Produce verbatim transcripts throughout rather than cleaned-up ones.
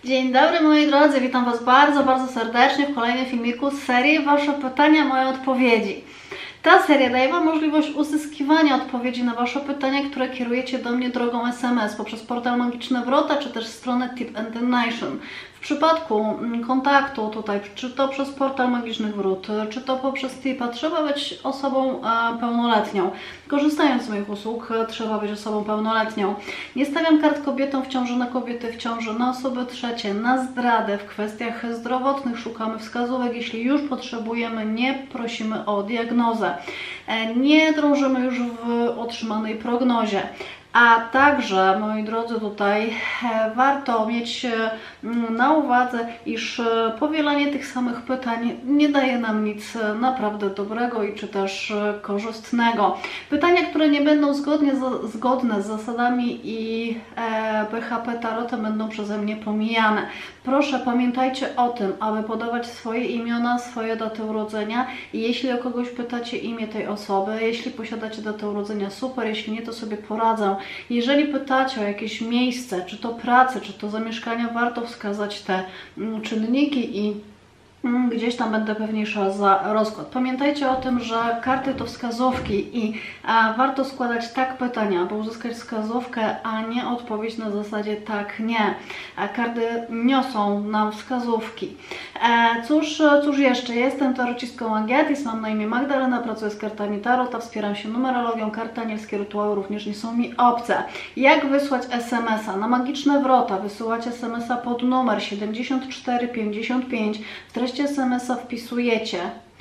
Dzień dobry moi drodzy, witam Was bardzo, bardzo serdecznie w kolejnym filmiku z serii Wasze pytania, moje odpowiedzi. Ta seria daje Wam możliwość uzyskiwania odpowiedzi na Wasze pytania, które kierujecie do mnie drogą S M S poprzez portal Magiczne Wrota, czy też stronę Tip and the Nation. W przypadku kontaktu tutaj, czy to przez portal Magicznych Wrót, czy to poprzez Tipa, trzeba być osobą pełnoletnią. Korzystając z moich usług, trzeba być osobą pełnoletnią. Nie stawiam kart kobietom w ciąży, na kobiety w ciąży, na osoby trzecie, na zdradę. W kwestiach zdrowotnych szukamy wskazówek. Jeśli już potrzebujemy, nie prosimy o diagnozę. Nie drążymy już w otrzymanej prognozie. A także, moi drodzy, tutaj warto mieć na uwadze, iż powielanie tych samych pytań nie daje nam nic naprawdę dobrego i czy też korzystnego. Pytania, które nie będą zgodnie z, zgodne z zasadami i P H P Tarotem, będą przeze mnie pomijane. Proszę pamiętajcie o tym, aby podawać swoje imiona, swoje daty urodzenia i jeśli o kogoś pytacie imię tej osoby, jeśli posiadacie datę urodzenia, super, jeśli nie, to sobie poradzę. Jeżeli pytacie o jakieś miejsce, czy to pracy, czy to zamieszkania, warto wskazać te czynniki i gdzieś tam będę pewniejsza za rozkład. Pamiętajcie o tym, że karty to wskazówki i a, warto składać tak pytania, aby uzyskać wskazówkę, a nie odpowiedź na zasadzie tak, nie. A karty niosą nam wskazówki. E, cóż, cóż jeszcze? Jestem tarocistką Agiatis, mam na imię Magdalena, pracuję z kartami Tarota, wspieram się numerologią, karty anielskie, rytuały również nie są mi obce. Jak wysłać S M S a? Na Magiczne Wrota wysyłacie S M S a pod numer siedemdziesiąt cztery pięćdziesiąt pięć. W treści S M S a wpisujecie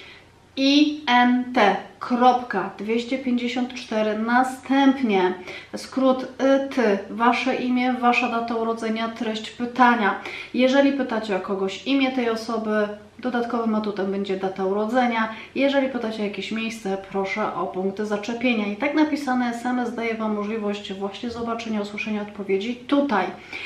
I N T dwieście pięćdziesiąt cztery, następnie skrót Y T, Wasze imię, Wasza data urodzenia, treść pytania. Jeżeli pytacie o kogoś imię tej osoby, dodatkowym atutem będzie data urodzenia. Jeżeli pytacie o jakieś miejsce, proszę o punkty zaczepienia. I tak napisane S M S daje Wam możliwość właśnie zobaczenia, usłyszenia odpowiedzi tutaj.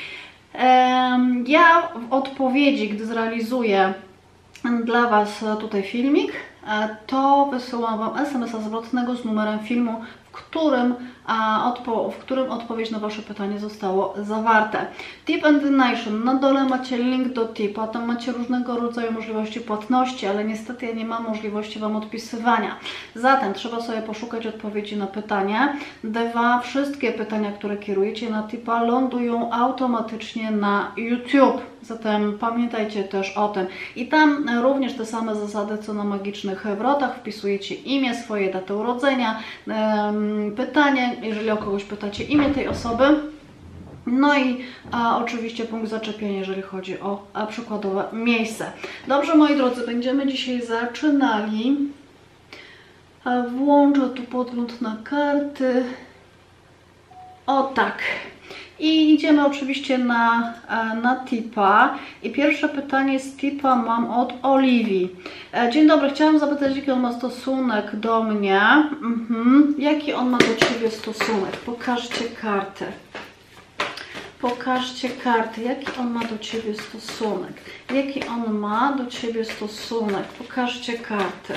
Ja w odpowiedzi, gdy zrealizuję dla Was tutaj filmik, to wysyłam Wam S M S a zwrotnego z numerem filmu, w którym, a, odpo w którym odpowiedź na Wasze pytanie zostało zawarte. Tip and the Nation. Na dole macie link do Tipa, tam macie różnego rodzaju możliwości płatności, ale niestety ja nie mam możliwości Wam odpisywania. Zatem trzeba sobie poszukać odpowiedzi na pytanie. Dwa, wszystkie pytania, które kierujecie na Tipa, lądują automatycznie na YouTube. Zatem pamiętajcie też o tym. I tam również te same zasady, co na Magicznych Wrotach. Wpisujecie imię, swoje datę urodzenia, pytanie, jeżeli o kogoś pytacie imię tej osoby. No i a, oczywiście punkt zaczepienia, jeżeli chodzi o a, przykładowe miejsce. Dobrze, moi drodzy, będziemy dzisiaj zaczynali. A, włączę tu podgląd na karty. O tak. I idziemy oczywiście na, na Tipa. I pierwsze pytanie z Tipa mam od Oliwii. Dzień dobry, chciałam zapytać, jaki on ma stosunek do mnie. Mhm. Jaki on ma do Ciebie stosunek? Pokażcie kartę. Pokażcie karty, jaki on ma do Ciebie stosunek. Jaki on ma do Ciebie stosunek. Pokażcie karty.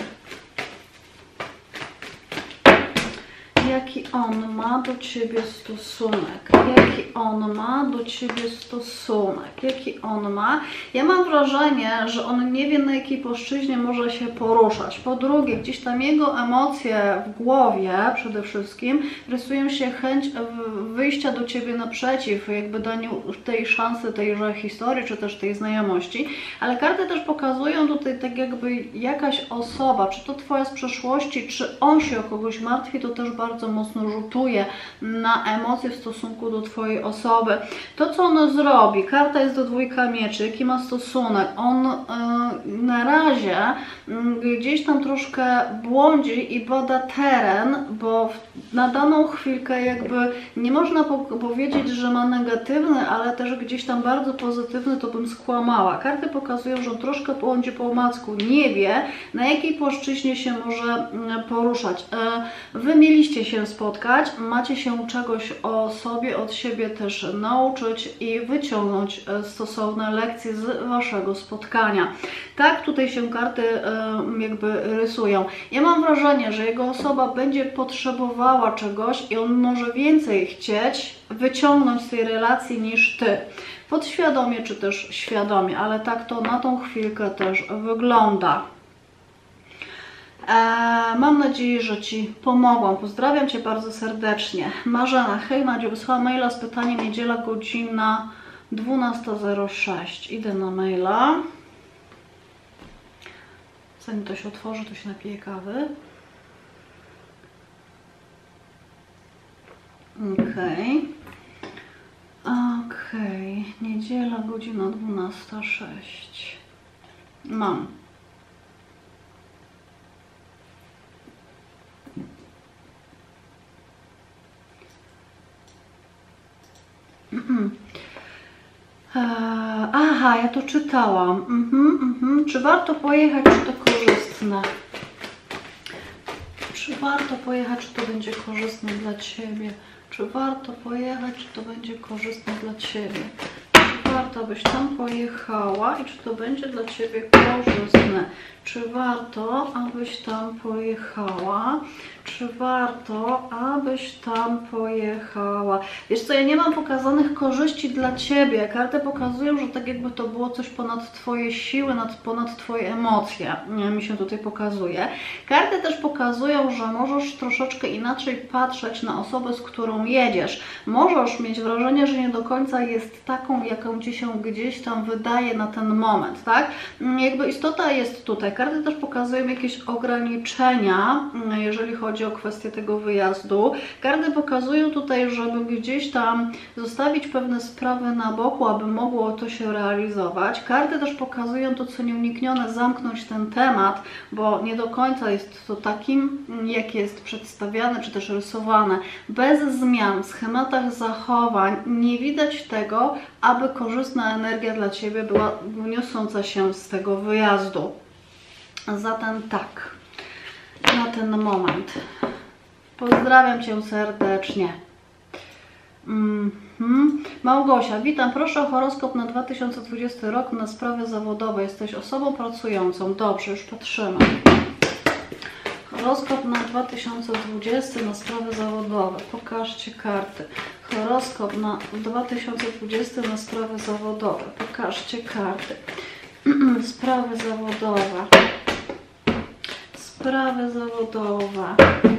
Jaki on ma do Ciebie stosunek? Jaki on ma do Ciebie stosunek? Jaki on ma? Ja mam wrażenie, że on nie wie, na jakiej płaszczyźnie może się poruszać. Po drugie, gdzieś tam jego emocje w głowie przede wszystkim rysują się chęć wyjścia do Ciebie naprzeciw, jakby daniu tej szansy, tejże historii, czy też tej znajomości. Ale karty też pokazują tutaj tak jakby jakaś osoba, czy to Twoja z przeszłości, czy on się o kogoś martwi, to też bardzo bardzo mocno rzutuje na emocje w stosunku do Twojej osoby. To, co on zrobi, karta jest do dwójka mieczy, jaki ma stosunek, on yy, na razie yy, gdzieś tam troszkę błądzi i bada teren, bo w, na daną chwilkę jakby nie można po powiedzieć, że ma negatywny, ale też gdzieś tam bardzo pozytywny, to bym skłamała. Karty pokazują, że on troszkę błądzi po omacku, nie wie, na jakiej płaszczyźnie się może yy, poruszać. Yy, wy mieliście się spotkać, macie się czegoś o sobie, od siebie też nauczyć i wyciągnąć stosowne lekcje z Waszego spotkania. Tak tutaj się karty jakby rysują. Ja mam wrażenie, że jego osoba będzie potrzebowała czegoś i on może więcej chcieć wyciągnąć z tej relacji niż Ty. podświadomie czy też świadomie, ale tak to na tą chwilkę też wygląda. Eee, mam nadzieję, że Ci pomogłam. Pozdrawiam Cię bardzo serdecznie. Marzena, hej Madziu, wysłała maila z pytaniem niedziela godzina dwunasta zero sześć. Idę na maila. Zanim to się otworzy, to się napiję kawy. Okej. Okej. Niedziela godzina dwunasta zero sześć. Mam. Aha, ja to czytałam. Mhm, mhm. Czy warto pojechać, czy to korzystne? Czy warto pojechać, czy to będzie korzystne dla Ciebie? Czy warto pojechać, czy to będzie korzystne dla Ciebie? Czy warto, abyś tam pojechała i czy to będzie dla Ciebie korzystne? Czy warto, abyś tam pojechała? Czy warto, abyś tam pojechała? Wiesz co, ja nie mam pokazanych korzyści dla Ciebie. Karty pokazują, że tak jakby to było coś ponad Twoje siły, nad, ponad Twoje emocje. Nie, mi się tutaj pokazuje. Karty też pokazują, że możesz troszeczkę inaczej patrzeć na osobę, z którą jedziesz. Możesz mieć wrażenie, że nie do końca jest taką, jaką Ci się gdzieś tam wydaje na ten moment, tak? Jakby istota jest tutaj. Karty też pokazują jakieś ograniczenia, jeżeli chodzi o kwestię tego wyjazdu. Karty pokazują tutaj, żeby gdzieś tam zostawić pewne sprawy na boku, aby mogło to się realizować. Karty też pokazują to, co nieuniknione, zamknąć ten temat, bo nie do końca jest to takim, jak jest przedstawiane, czy też rysowane. Bez zmian w schematach zachowań nie widać tego, aby korzystna energia dla Ciebie była niosąca się z tego wyjazdu. Zatem tak, na ten moment. Pozdrawiam Cię serdecznie. Mm-hmm. Małgosia, witam. Proszę o horoskop na dwa tysiące dwudziesty rok na sprawy zawodowe. Jesteś osobą pracującą. Dobrze, już patrzymy. Horoskop na dwa tysiące dwudziesty na sprawy zawodowe. Pokażcie karty. Horoskop na dwa tysiące dwudziesty na sprawy zawodowe. Pokażcie karty. Sprawy zawodowe. Sprawy zawodowe.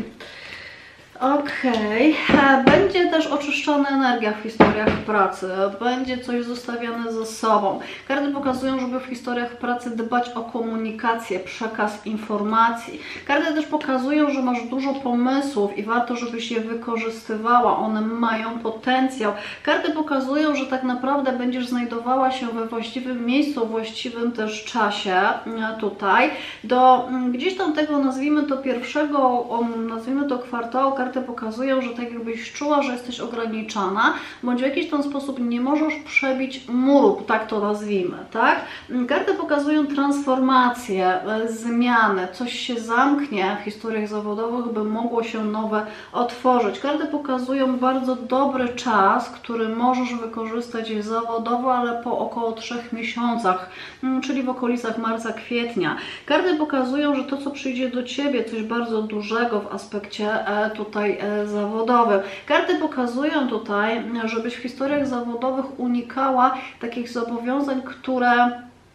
Okej, okay. Będzie też oczyszczona energia w historiach pracy, będzie coś zostawiane ze sobą. Karty pokazują, żeby w historiach pracy dbać o komunikację, przekaz informacji. Karty też pokazują, że masz dużo pomysłów i warto, żebyś je wykorzystywała, one mają potencjał. Karty pokazują, że tak naprawdę będziesz znajdowała się we właściwym miejscu, w właściwym też czasie tutaj. Do gdzieś tam tego, nazwijmy to pierwszego, nazwijmy to kwartału, karty pokazują, że tak jakbyś czuła, że jesteś ograniczana, bądź w jakiś tam sposób nie możesz przebić muru, tak to nazwijmy, tak? Karty pokazują transformację, zmiany, coś się zamknie w historiach zawodowych, by mogło się nowe otworzyć. Karty pokazują bardzo dobry czas, który możesz wykorzystać zawodowo, ale po około trzech miesiącach, czyli w okolicach marca, kwietnia. Karty pokazują, że to, co przyjdzie do Ciebie, coś bardzo dużego w aspekcie tutaj zawodowym. Karty pokazują tutaj, żebyś w historiach zawodowych unikała takich zobowiązań, które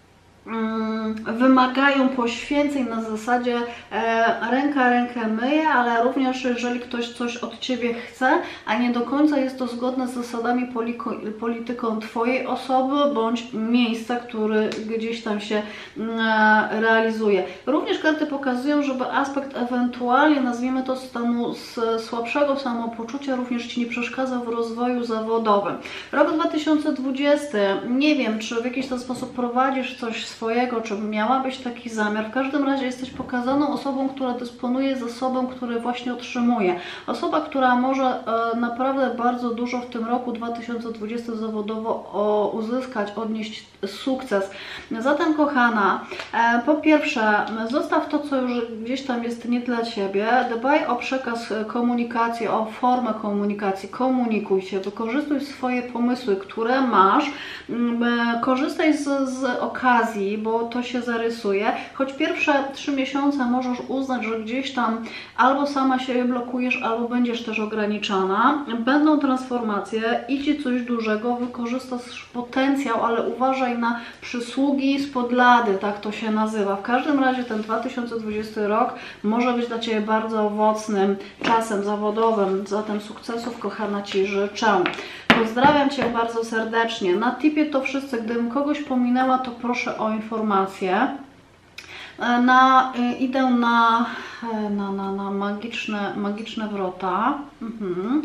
wymagają poświęceń na zasadzie e, ręka rękę myje, ale również jeżeli ktoś coś od Ciebie chce, a nie do końca jest to zgodne z zasadami polityką Twojej osoby bądź miejsca, który gdzieś tam się e, realizuje. Również karty pokazują, żeby aspekt ewentualnie, nazwijmy to stanu słabszego samopoczucia, również Ci nie przeszkadza w rozwoju zawodowym. Rok dwa tysiące dwudziesty, nie wiem, czy w jakiś ten sposób prowadzisz coś swojego, czy miałabyś taki zamiar. W każdym razie jesteś pokazaną osobą, która dysponuje zasobem, który właśnie otrzymuje. Osoba, która może e, naprawdę bardzo dużo w tym roku dwa tysiące dwudziestym zawodowo o, uzyskać, odnieść sukces. Zatem kochana, e, po pierwsze zostaw to, co już gdzieś tam jest nie dla Ciebie. Dbaj o przekaz komunikacji, o formę komunikacji. Komunikuj się, wykorzystuj swoje pomysły, które masz. E, korzystaj z, z okazji, okazji, bo to się zarysuje, choć pierwsze trzy miesiące możesz uznać, że gdzieś tam albo sama siebie blokujesz, albo będziesz też ograniczana. Będą transformacje, idzie coś dużego, wykorzystasz potencjał, ale uważaj na przysługi spod lady, tak to się nazywa. W każdym razie ten dwa tysiące dwudziesty rok może być dla Ciebie bardzo owocnym czasem zawodowym, zatem sukcesów, kochana Ci życzę. Pozdrawiam Cię bardzo serdecznie. Na tipie to wszyscy. Gdybym kogoś pominęła, to proszę o informację. Na, idę na, na, na, na magiczne, magiczne wrota. Mhm.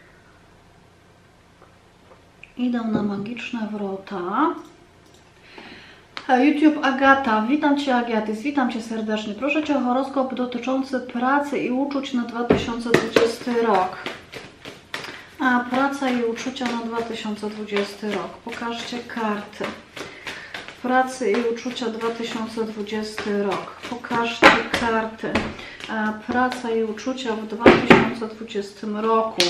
Idę na magiczne wrota. YouTube Agata, witam Cię Agatis, witam Cię serdecznie. Proszę Cię o horoskop dotyczący pracy i uczuć na dwa tysiące dwudziesty rok. A, praca i uczucia na dwa tysiące dwudziesty rok. Pokażcie karty. Pracy i uczucia dwa tysiące dwudziesty rok. Pokażcie karty. A, praca i uczucia w dwa tysiące dwudziestym roku.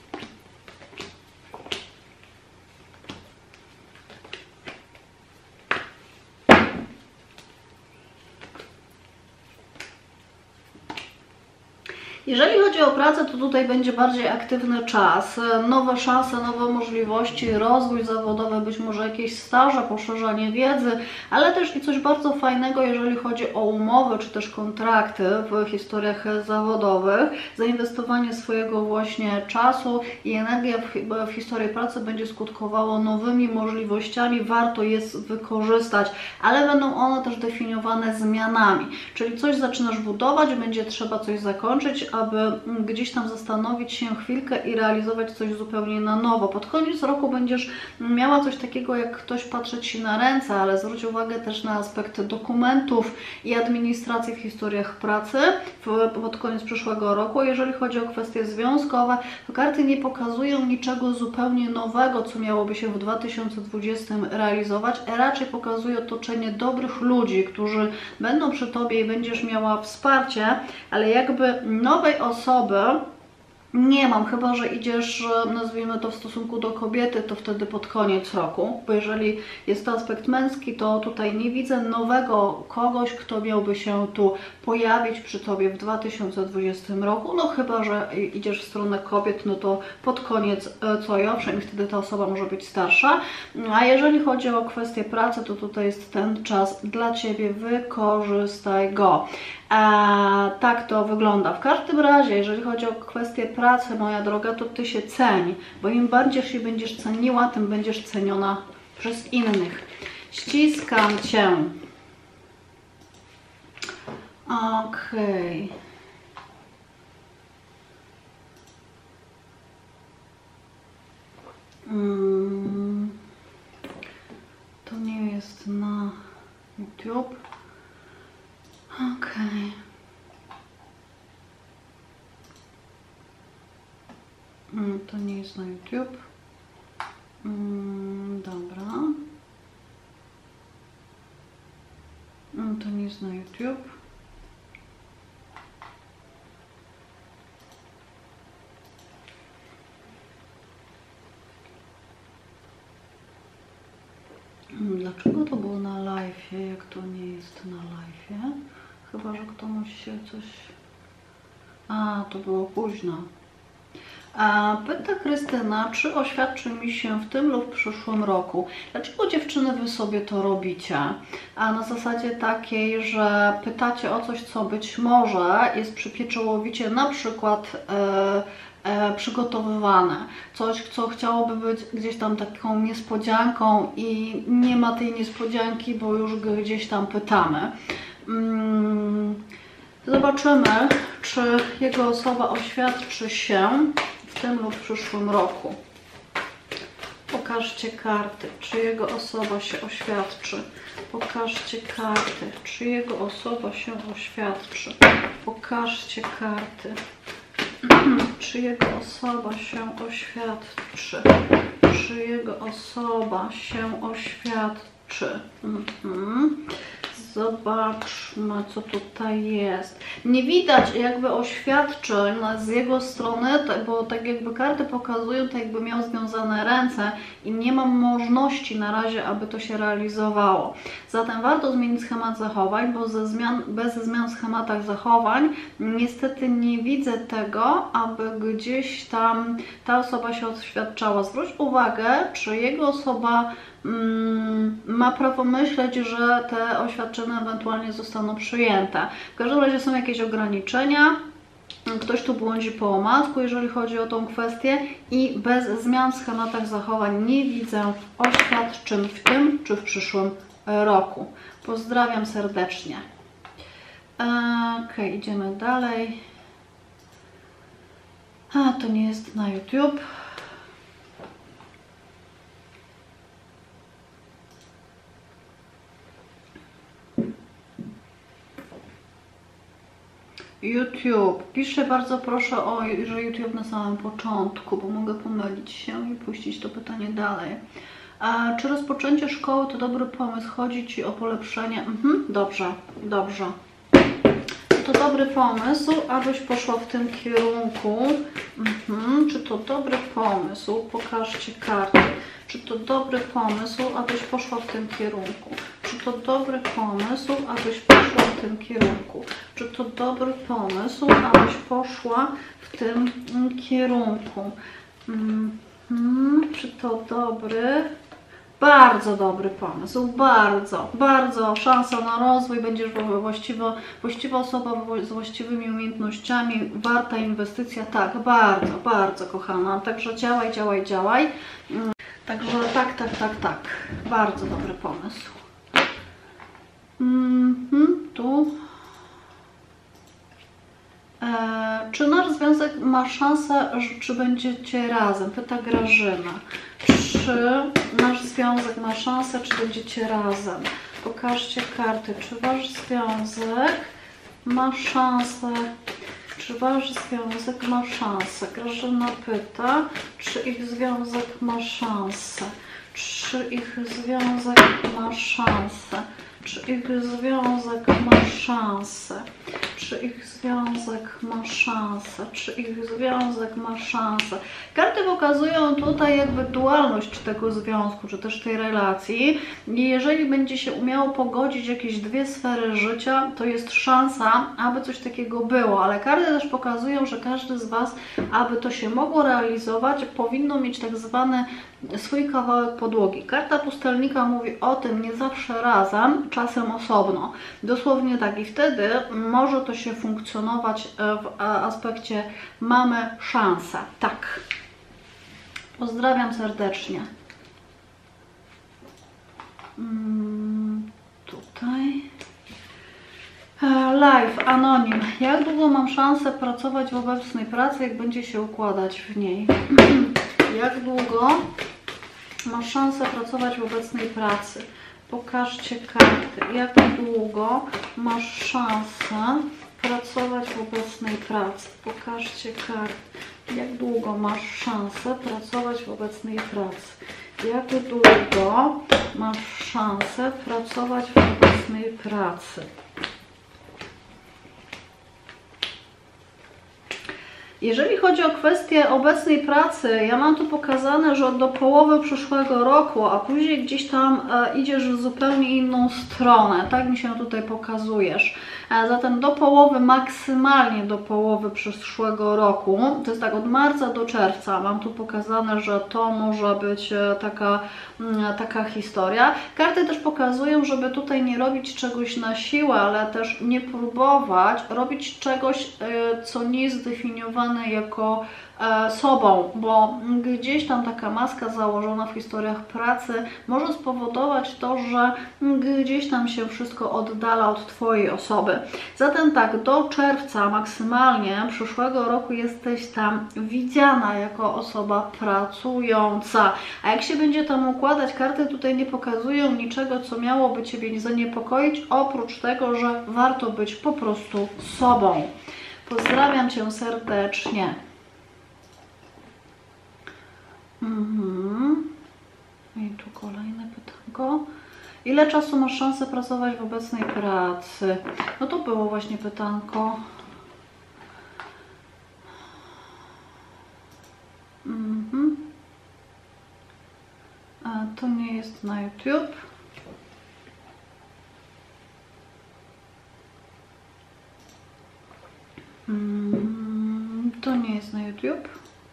Jeżeli chodzi o pracę, to tutaj będzie bardziej aktywny czas, nowe szanse, nowe możliwości, rozwój zawodowy, być może jakieś staże, poszerzanie wiedzy, ale też i coś bardzo fajnego, jeżeli chodzi o umowy czy też kontrakty w historiach zawodowych. Zainwestowanie swojego właśnie czasu i energia w, w historii pracy będzie skutkowało nowymi możliwościami, warto je wykorzystać, ale będą one też definiowane zmianami, czyli coś zaczynasz budować, będzie trzeba coś zakończyć, aby gdzieś tam zastanowić się chwilkę i realizować coś zupełnie na nowo. Pod koniec roku będziesz miała coś takiego, jak ktoś patrzeć Ci na ręce, ale zwróć uwagę też na aspekt dokumentów i administracji w historiach pracy pod koniec przyszłego roku. Jeżeli chodzi o kwestie związkowe, to karty nie pokazują niczego zupełnie nowego, co miałoby się w dwa tysiące dwudziestym realizować, a raczej pokazuje otoczenie dobrych ludzi, którzy będą przy Tobie i będziesz miała wsparcie, ale jakby nowej osoby nie mam, chyba że idziesz, nazwijmy to w stosunku do kobiety, to wtedy pod koniec roku, bo jeżeli jest to aspekt męski, to tutaj nie widzę nowego kogoś, kto miałby się tu pojawić przy Tobie w dwa tysiące dwudziestym roku, no chyba że idziesz w stronę kobiet, no to pod koniec co ja, przynajmniej wtedy ta osoba może być starsza, a jeżeli chodzi o kwestię pracy, to tutaj jest ten czas dla Ciebie, wykorzystaj go. A, tak to wygląda. W każdym razie, jeżeli chodzi o kwestię pracy, moja droga, to Ty się ceń, bo im bardziej się będziesz ceniła, tym będziesz ceniona przez innych. Ściskam Cię. Okej. Okay. Hmm. To nie jest na YouTube. Okej. Okay. To nie jest na YouTube. Mm, dobra. Mm, to nie jest na YouTube. Dlaczego to było na live, jak to nie jest na live? Chyba że komuś się coś... A, to było późno. A, pyta Krystyna, czy oświadczy mi się w tym lub w przyszłym roku. Dlaczego dziewczyny Wy sobie to robicie? A na zasadzie takiej, że pytacie o coś, co być może jest przypieczołowicie na przykład e, e, przygotowywane. Coś, co chciałoby być gdzieś tam taką niespodzianką i nie ma tej niespodzianki, bo już gdzieś tam pytamy. Hmm. Zobaczymy, czy jego osoba oświadczy się w tym lub w przyszłym roku. Pokażcie karty, czy jego osoba się oświadczy. Pokażcie karty, czy jego osoba się oświadczy. Pokażcie karty, czy jego osoba się oświadczy. Czy jego osoba się oświadczy. Mhm. Zobaczmy, co tutaj jest. Nie widać jakby oświadczeń z jego strony, bo tak jakby karty pokazują, tak jakby miał związane ręce i nie mam możliwości na razie, aby to się realizowało. Zatem warto zmienić schemat zachowań, bo ze zmian, bez zmian w schematach zachowań niestety nie widzę tego, aby gdzieś tam ta osoba się oświadczała. Zwróć uwagę, czy jego osoba mm, ma prawo myśleć, że te oświadczenia ewentualnie zostaną przyjęte. W każdym razie są jakieś ograniczenia. Ktoś tu błądzi po omacku, jeżeli chodzi o tą kwestię i bez zmian w schematach zachowań nie widzę oświadczeń w tym czy w przyszłym roku. Pozdrawiam serdecznie. Ok, idziemy dalej. A, to nie jest na YouTube. YouTube. Piszę bardzo proszę o, że YouTube na samym początku, bo mogę pomylić się i puścić to pytanie dalej. A czy rozpoczęcie szkoły to dobry pomysł? Chodzi Ci o polepszenie? Mhm, dobrze, dobrze. To dobry pomysł, abyś poszła w tym kierunku. Mhm. Czy to dobry pomysł? Pokażcie karty. Czy to dobry pomysł, abyś poszła w tym kierunku? Czy to dobry pomysł, abyś poszła w tym kierunku? Czy to dobry pomysł, abyś poszła w tym kierunku? Mhm. Czy to dobry... Bardzo dobry pomysł, bardzo, bardzo szansa na rozwój, będziesz właściwa, właściwa osoba z właściwymi umiejętnościami, warta inwestycja, tak, bardzo, bardzo kochana, także działaj, działaj, działaj, także tak, tak, tak, tak, bardzo dobry pomysł. Mhm, tu. E, czy nasz związek ma szansę, czy będziecie razem? Pyta Grażyna. Czy nasz związek ma szansę, czy będziecie razem? Pokażcie karty. Czy wasz związek ma szansę? Czy wasz związek ma szansę? Grażyna pyta, czy ich związek ma szansę? Czy ich związek ma szansę? Czy ich związek ma szansę? Czy ich związek ma szansę? Czy ich związek ma szansę? Karty pokazują tutaj jakby dualność tego związku, czy też tej relacji. I jeżeli będzie się umiało pogodzić jakieś dwie sfery życia, to jest szansa, aby coś takiego było. Ale karty też pokazują, że każdy z Was, aby to się mogło realizować, powinno mieć tak zwany swój kawałek podłogi. Karta pustelnika mówi o tym nie zawsze razem, czasem osobno. Dosłownie tak i wtedy może to się funkcjonować w aspekcie mamy szansę. Tak. Pozdrawiam serdecznie. Hmm, tutaj. Live, anonim. Jak długo mam szansę pracować w obecnej pracy, jak będzie się układać w niej? Jak długo masz szansę pracować w obecnej pracy? Pokażcie karty. Jak długo masz szansę pracować w obecnej pracy? Pokażcie karty. Jak długo masz szansę pracować w obecnej pracy? Jak długo masz szansę pracować w obecnej pracy? Jeżeli chodzi o kwestię obecnej pracy, ja mam tu pokazane, że do połowy przyszłego roku, a później gdzieś tam e, idziesz w zupełnie inną stronę. Tak mi się tutaj pokazujesz. E, zatem do połowy, maksymalnie do połowy przyszłego roku, to jest tak od marca do czerwca, mam tu pokazane, że to może być e, taka, m, taka historia. Karty też pokazują, żeby tutaj nie robić czegoś na siłę, ale też nie próbować robić czegoś, e, co nie jest zdefiniowane jako e, sobą, bo gdzieś tam taka maska założona w historiach pracy może spowodować to, że gdzieś tam się wszystko oddala od Twojej osoby. Zatem tak, do czerwca maksymalnie przyszłego roku jesteś tam widziana jako osoba pracująca. A jak się będzie tam układać, karty tutaj nie pokazują niczego, co miałoby Ciebie zaniepokoić, oprócz tego, że warto być po prostu sobą. Pozdrawiam Cię serdecznie. Mhm. I tu kolejne pytanko. Ile czasu masz szansę pracować w obecnej pracy? No to było właśnie pytanko. to nie jest na YouTube. To nie jest na YouTube.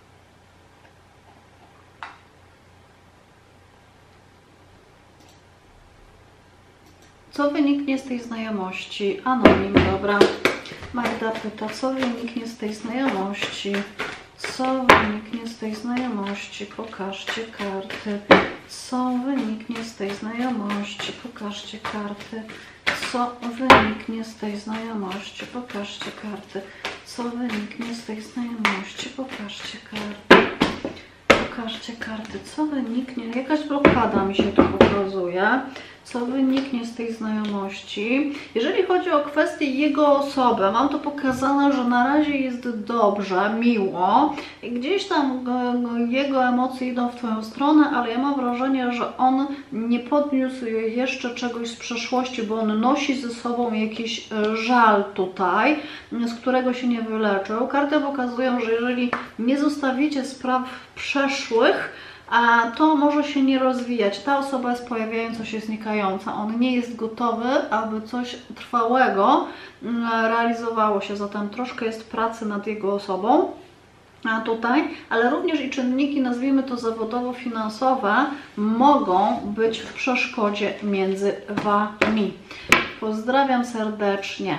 Co wyniknie z tej znajomości? Anonim, dobra. Magda pyta, co wyniknie z tej znajomości? Co wyniknie z tej znajomości? Pokażcie karty. Co wyniknie z tej znajomości? Pokażcie karty. Co wyniknie z tej znajomości? Pokażcie karty. Co wyniknie z tej znajomości? Pokażcie karty. Pokażcie karty. Co wyniknie? Jakaś blokada mi się tu pokazuje. Co wyniknie z tej znajomości? Jeżeli chodzi o kwestię jego osoby, mam to pokazane, że na razie jest dobrze, miło. Gdzieś tam jego emocje idą w Twoją stronę, ale ja mam wrażenie, że on nie podniósł jeszcze czegoś z przeszłości, bo on nosi ze sobą jakiś żal tutaj, z którego się nie wyleczył. Karty pokazują, że jeżeli nie zostawicie spraw przeszłych, a to może się nie rozwijać. Ta osoba jest pojawiająca się, znikająca. On nie jest gotowy, aby coś trwałego realizowało się. Zatem troszkę jest pracy nad jego osobą a tutaj, ale również i czynniki, nazwijmy to zawodowo-finansowe, mogą być w przeszkodzie między Wami. Pozdrawiam serdecznie.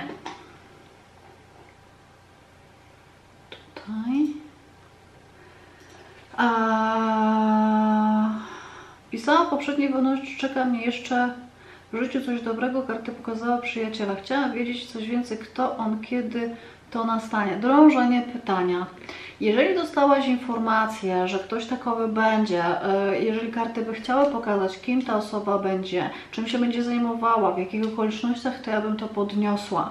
Tutaj. A... Pisałam poprzedniej wolności, czeka mnie jeszcze w życiu coś dobrego. Karty pokazała przyjaciela. Chciałam wiedzieć coś więcej, kto on, kiedy to nastanie. Drążenie pytania. Jeżeli dostałaś informację, że ktoś takowy będzie, jeżeli karty by chciały pokazać, kim ta osoba będzie, czym się będzie zajmowała, w jakich okolicznościach, to ja bym to podniosła.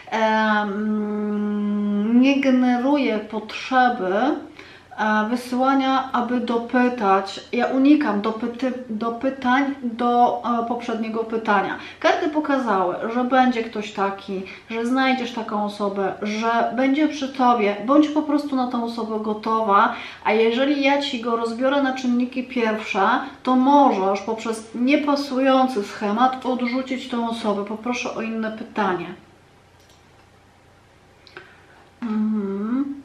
Nie generuje potrzeby wysyłania, aby dopytać. Ja unikam dopyty, dopytań do e, poprzedniego pytania. Karty pokazały, że będzie ktoś taki, że znajdziesz taką osobę, że będzie przy Tobie, bądź po prostu na tą osobę gotowa, a jeżeli ja Ci go rozbiorę na czynniki pierwsze, to możesz poprzez niepasujący schemat odrzucić tą osobę. Poproszę o inne pytanie. Mhm.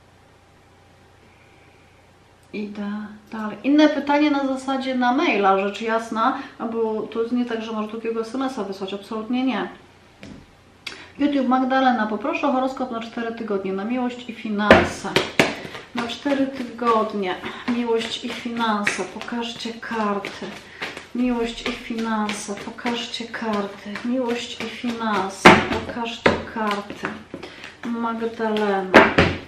Idę dalej. Inne pytanie na zasadzie na maila, rzecz jasna, bo to jest nie tak, że masz drugiego es em es a wysłać, absolutnie nie. YouTube Magdalena, poproszę o horoskop na cztery tygodnie, na miłość i finanse. Na cztery tygodnie, miłość i finanse, pokażcie karty. Miłość i finanse, pokażcie karty. Miłość i finanse, pokażcie karty. Magdalena.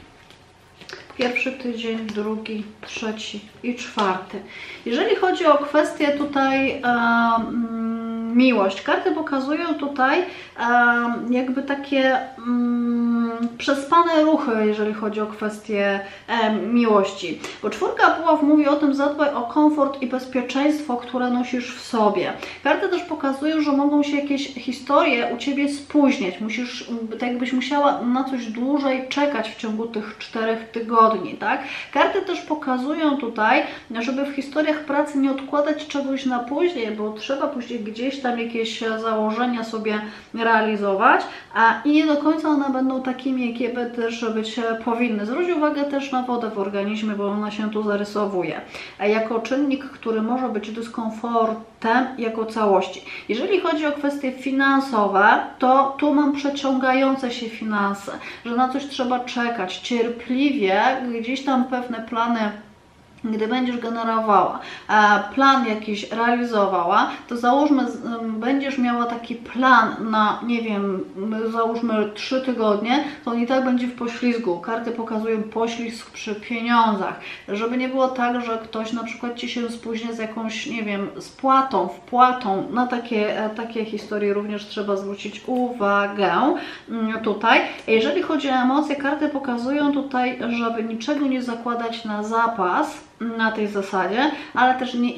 Pierwszy tydzień, drugi, trzeci i czwarty. Jeżeli chodzi o kwestię tutaj e, mm, miłość, karty pokazują tutaj e, jakby takie mm, przespane ruchy, jeżeli chodzi o kwestię e, miłości. Bo czwórka puław mówi o tym, zadbaj o komfort i bezpieczeństwo, które nosisz w sobie. Karty też pokazują, że mogą się jakieś historie u Ciebie spóźniać. Musisz, tak jakbyś musiała na coś dłużej czekać w ciągu tych czterech tygodni. Tak? Karty też pokazują tutaj, żeby w historiach pracy nie odkładać czegoś na później, bo trzeba później gdzieś tam jakieś założenia sobie realizować, a i nie do końca one będą takimi, jakie by też być powinny. Zwróć uwagę też na wodę w organizmie, bo ona się tu zarysowuje. A jako czynnik, który może być dyskomfortem jako całości. Jeżeli chodzi o kwestie finansowe, to tu mam przeciągające się finanse, że na coś trzeba czekać cierpliwie, gdzieś tam pewne plany, gdy będziesz generowała, plan jakiś realizowała, to załóżmy, będziesz miała taki plan na, nie wiem, załóżmy trzy tygodnie, to on i tak będzie w poślizgu. Karty pokazują poślizg przy pieniądzach, żeby nie było tak, że ktoś na przykład Ci się spóźni z jakąś, nie wiem, spłatą, wpłatą. Na takie, takie historie również trzeba zwrócić uwagę tutaj. Jeżeli chodzi o emocje, karty pokazują tutaj, żeby niczego nie zakładać na zapas, na tej zasadzie, ale też nie,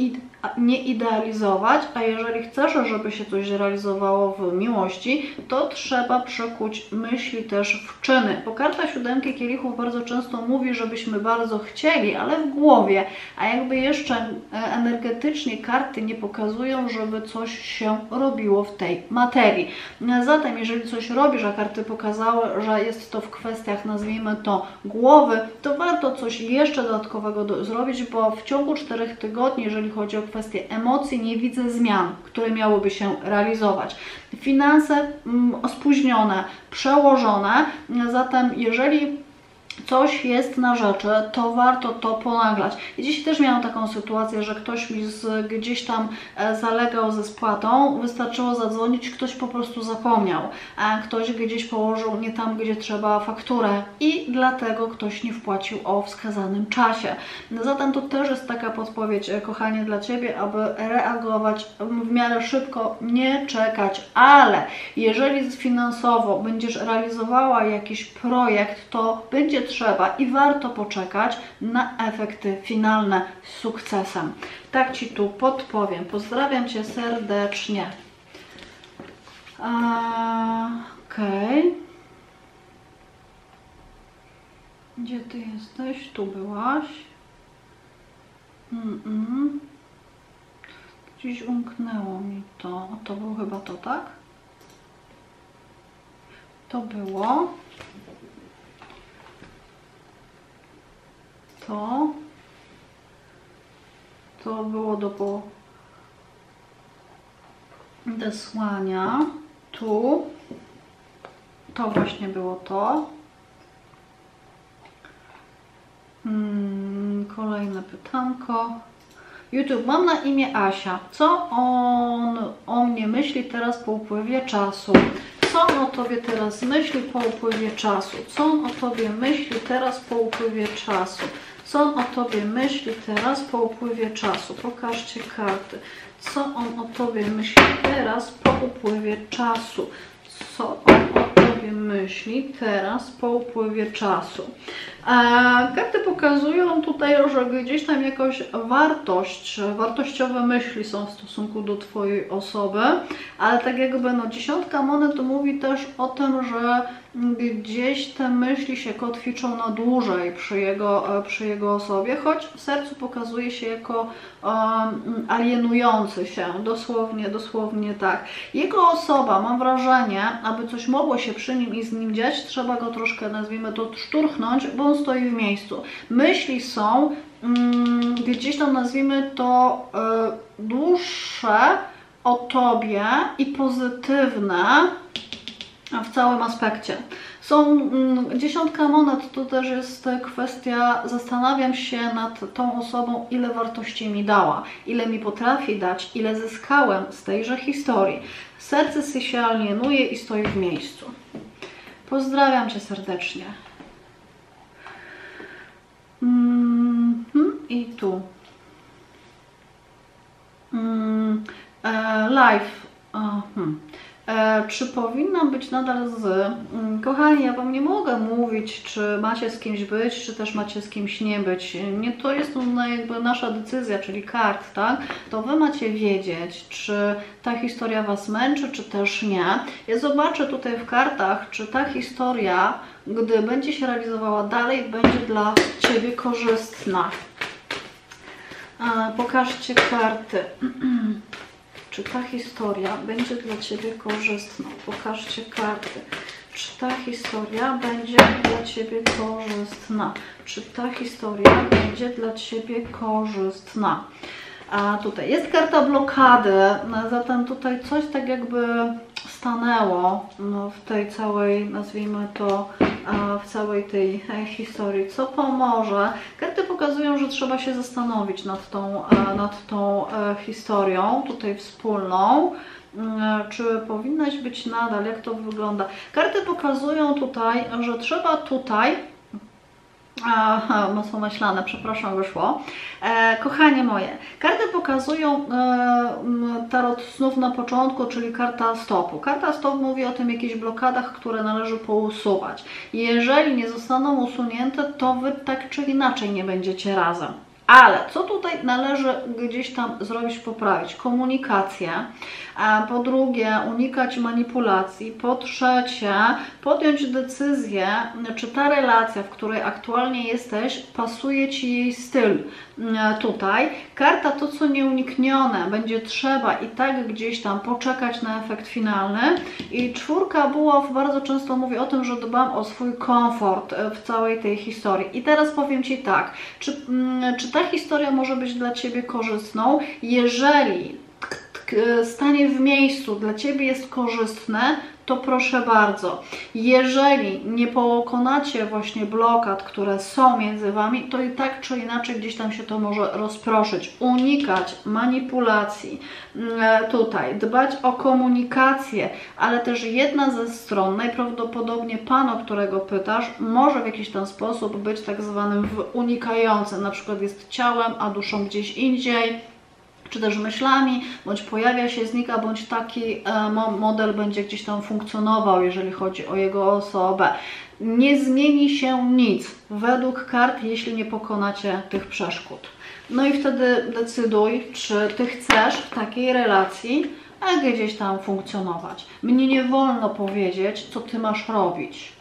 nie idealizować, a jeżeli chcesz, żeby się coś realizowało w miłości, to trzeba przekuć myśli też w czyny. Bo karta siódemki kielichów bardzo często mówi, żebyśmy bardzo chcieli, ale w głowie, a jakby jeszcze energetycznie karty nie pokazują, żeby coś się robiło w tej materii. Zatem jeżeli coś robisz, a karty pokazały, że jest to w kwestiach, nazwijmy to, głowy, to warto coś jeszcze dodatkowego do, zrobić, bo w ciągu czterech tygodni, jeżeli chodzi o kwestię emocji, nie widzę zmian, które miałyby się realizować. Finanse mm, spóźnione, przełożone, zatem jeżeli coś jest na rzeczy, to warto to ponaglać. I dzisiaj też miałam taką sytuację, że ktoś mi z, gdzieś tam e, zalegał ze spłatą, wystarczyło zadzwonić, ktoś po prostu zapomniał, a ktoś gdzieś położył nie tam, gdzie trzeba fakturę i dlatego ktoś nie wpłacił o wskazanym czasie. Zatem to też jest taka podpowiedź, e, kochanie, dla Ciebie, aby reagować w miarę szybko, nie czekać, ale jeżeli finansowo będziesz realizowała jakiś projekt, to będzie trzeba i warto poczekać na efekty finalne z sukcesem. Tak Ci tu podpowiem. Pozdrawiam Cię serdecznie. Okej. Okay. Gdzie Ty jesteś? Tu byłaś. Mm -mm. Gdzieś umknęło mi to. To było chyba to, tak? To było. To, to było do odesłania, tu, to właśnie było to. Hmm, kolejne pytanko. YouTube, mam na imię Asia. Co on o mnie myśli teraz po upływie czasu? Co on o Tobie teraz myśli po upływie czasu? Co on o Tobie myśli teraz po upływie czasu? Co on o Tobie myśli teraz po upływie czasu? Pokażcie karty. Co on o Tobie myśli teraz po upływie czasu? Co on o Tobie myśli teraz po upływie czasu? A karty pokazują tutaj, że gdzieś tam jakaś wartość, wartościowe myśli są w stosunku do Twojej osoby, ale tak jakby no dziesiątka monet to mówi też o tym, że gdzieś te myśli się kotwiczą na dłużej przy jego, przy jego osobie, choć w sercu pokazuje się jako um, alienujący się, dosłownie, dosłownie tak. Jego osoba, mam wrażenie, aby coś mogło się przy nim i z nim dziać, trzeba go troszkę, nazwijmy to, szturchnąć, bo on stoi w miejscu. Myśli są um, gdzieś tam, nazwijmy to, y, dłuższe o Tobie i pozytywne w całym aspekcie. Są mm, dziesiątka monet, to też jest kwestia, zastanawiam się nad tą osobą, ile wartości mi dała, ile mi potrafi dać, ile zyskałem z tejże historii. Serce się alienuje i stoi w miejscu. Pozdrawiam Cię serdecznie. Mm -hmm. I tu. Mm, e, live. Uh, hmm. E, czy powinnam być nadal z... Kochani, ja Wam nie mogę mówić, czy macie z kimś być, czy też macie z kimś nie być. Nie, to jest no, jakby nasza decyzja, czyli kart, tak? To Wy macie wiedzieć, czy ta historia Was męczy, czy też nie. Ja zobaczę tutaj w kartach, czy ta historia, gdy będzie się realizowała dalej, będzie dla Ciebie korzystna. E, pokażcie karty. Czy ta historia będzie dla Ciebie korzystna? Pokażcie karty. Czy ta historia będzie dla Ciebie korzystna? Czy ta historia będzie dla Ciebie korzystna? A tutaj jest karta blokady, zatem tutaj coś tak jakby stanęło no, w tej całej, nazwijmy to, w całej tej historii. Co pomoże? Karty pokazują, że trzeba się zastanowić nad tą, nad tą historią, tutaj wspólną. Czy powinnaś być nadal? Jak to wygląda? Karty pokazują tutaj, że trzeba tutaj... Aha, masło maślane, przepraszam, wyszło. E, kochanie moje, karty pokazują e, tarot snów na początku, czyli karta stopu. Karta stop mówi o tym jakichś blokadach, które należy pousuwać. Jeżeli nie zostaną usunięte, to Wy tak czy inaczej nie będziecie razem. Ale co tutaj należy gdzieś tam zrobić, poprawić? Komunikację. Po drugie, unikać manipulacji. Po trzecie, podjąć decyzję, czy ta relacja, w której aktualnie jesteś, pasuje Ci jej styl. Tutaj karta to, co nieuniknione, będzie trzeba i tak gdzieś tam poczekać na efekt finalny. I czwórka buław bardzo często mówi o tym, że dbam o swój komfort w całej tej historii. I teraz powiem Ci tak, czy, czy ta historia może być dla Ciebie korzystną, jeżeli stanie w miejscu dla Ciebie jest korzystne, to proszę bardzo. Jeżeli nie pokonacie właśnie blokad, które są między Wami, to i tak czy inaczej gdzieś tam się to może rozproszyć. Unikać manipulacji, tutaj dbać o komunikację, ale też jedna ze stron, najprawdopodobniej Pan, o którego pytasz, może w jakiś tam sposób być tak zwanym unikającym, na przykład jest ciałem, a duszą gdzieś indziej, czy też myślami, bądź pojawia się, znika, bądź taki model będzie gdzieś tam funkcjonował, jeżeli chodzi o jego osobę. Nie zmieni się nic według kart, jeśli nie pokonacie tych przeszkód. No i wtedy decyduj, czy Ty chcesz w takiej relacji gdzieś tam funkcjonować. Mnie nie wolno powiedzieć, co Ty masz robić.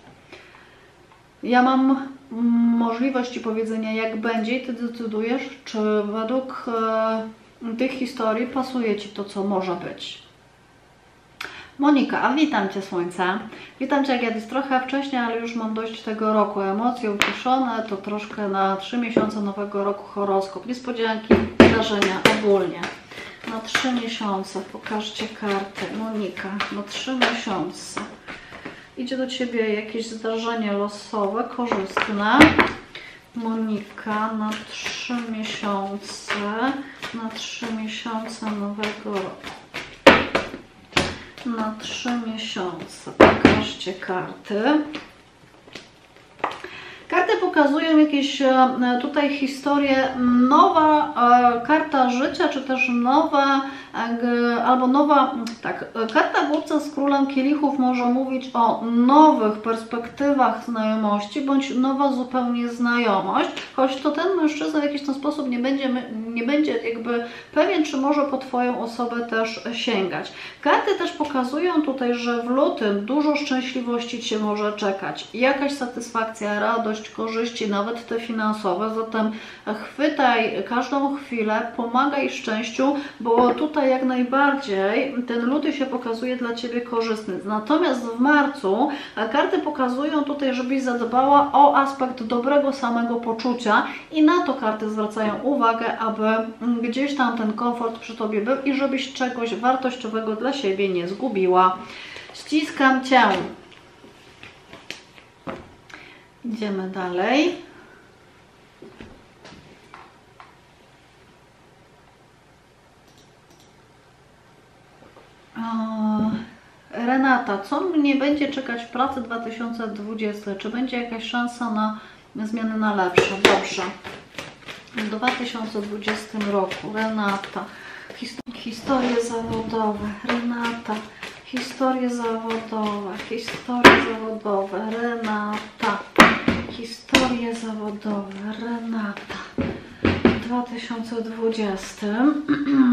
Ja mam możliwość Ci powiedzenia, jak będzie, i Ty decydujesz, czy według tych historii pasuje Ci to, co może być. Monika, a witam Cię, Słońce. Witam Cię, jak jadę trochę wcześniej, ale już mam dość tego roku. Emocje uciszone, to troszkę na trzy miesiące nowego roku horoskop. Niespodzianki, wydarzenia ogólnie. Na trzy miesiące, pokażcie karty. Monika, na trzy miesiące. Idzie do Ciebie jakieś zdarzenie losowe, korzystne. Monika, na trzy miesiące, na trzy miesiące nowego roku. Na trzy miesiące. Pokażcie karty. Karty pokazują jakieś tutaj historie, nowa karta życia, czy też nowa, albo nowa, tak, karta Wódca z Królem Kielichów może mówić o nowych perspektywach znajomości, bądź nowa zupełnie znajomość, choć to ten mężczyzna w jakiś ten sposób nie będzie, nie będzie jakby pewien, czy może po Twoją osobę też sięgać. Karty też pokazują tutaj, że w lutym dużo szczęśliwości Cię może czekać, jakaś satysfakcja, radość, korzyści, nawet te finansowe, zatem chwytaj każdą chwilę, pomagaj szczęściu, bo tutaj jak najbardziej ten luty się pokazuje dla Ciebie korzystny. Natomiast w marcu karty pokazują tutaj, żebyś zadbała o aspekt dobrego samego poczucia i na to karty zwracają uwagę, aby gdzieś tam ten komfort przy Tobie był i żebyś czegoś wartościowego dla siebie nie zgubiła. Ściskam Cię. Idziemy dalej. Renata, co mnie będzie czekać w pracy dwa tysiące dwudziestym? Czy będzie jakaś szansa na zmianę na lepsze? Dobrze. W dwa tysiące dwudziestym roku. Renata. Historie zawodowe. Renata. Historie zawodowe. Historie zawodowe. Renata. Historie zawodowe. Renata. W dwa tysiące dwudziestym.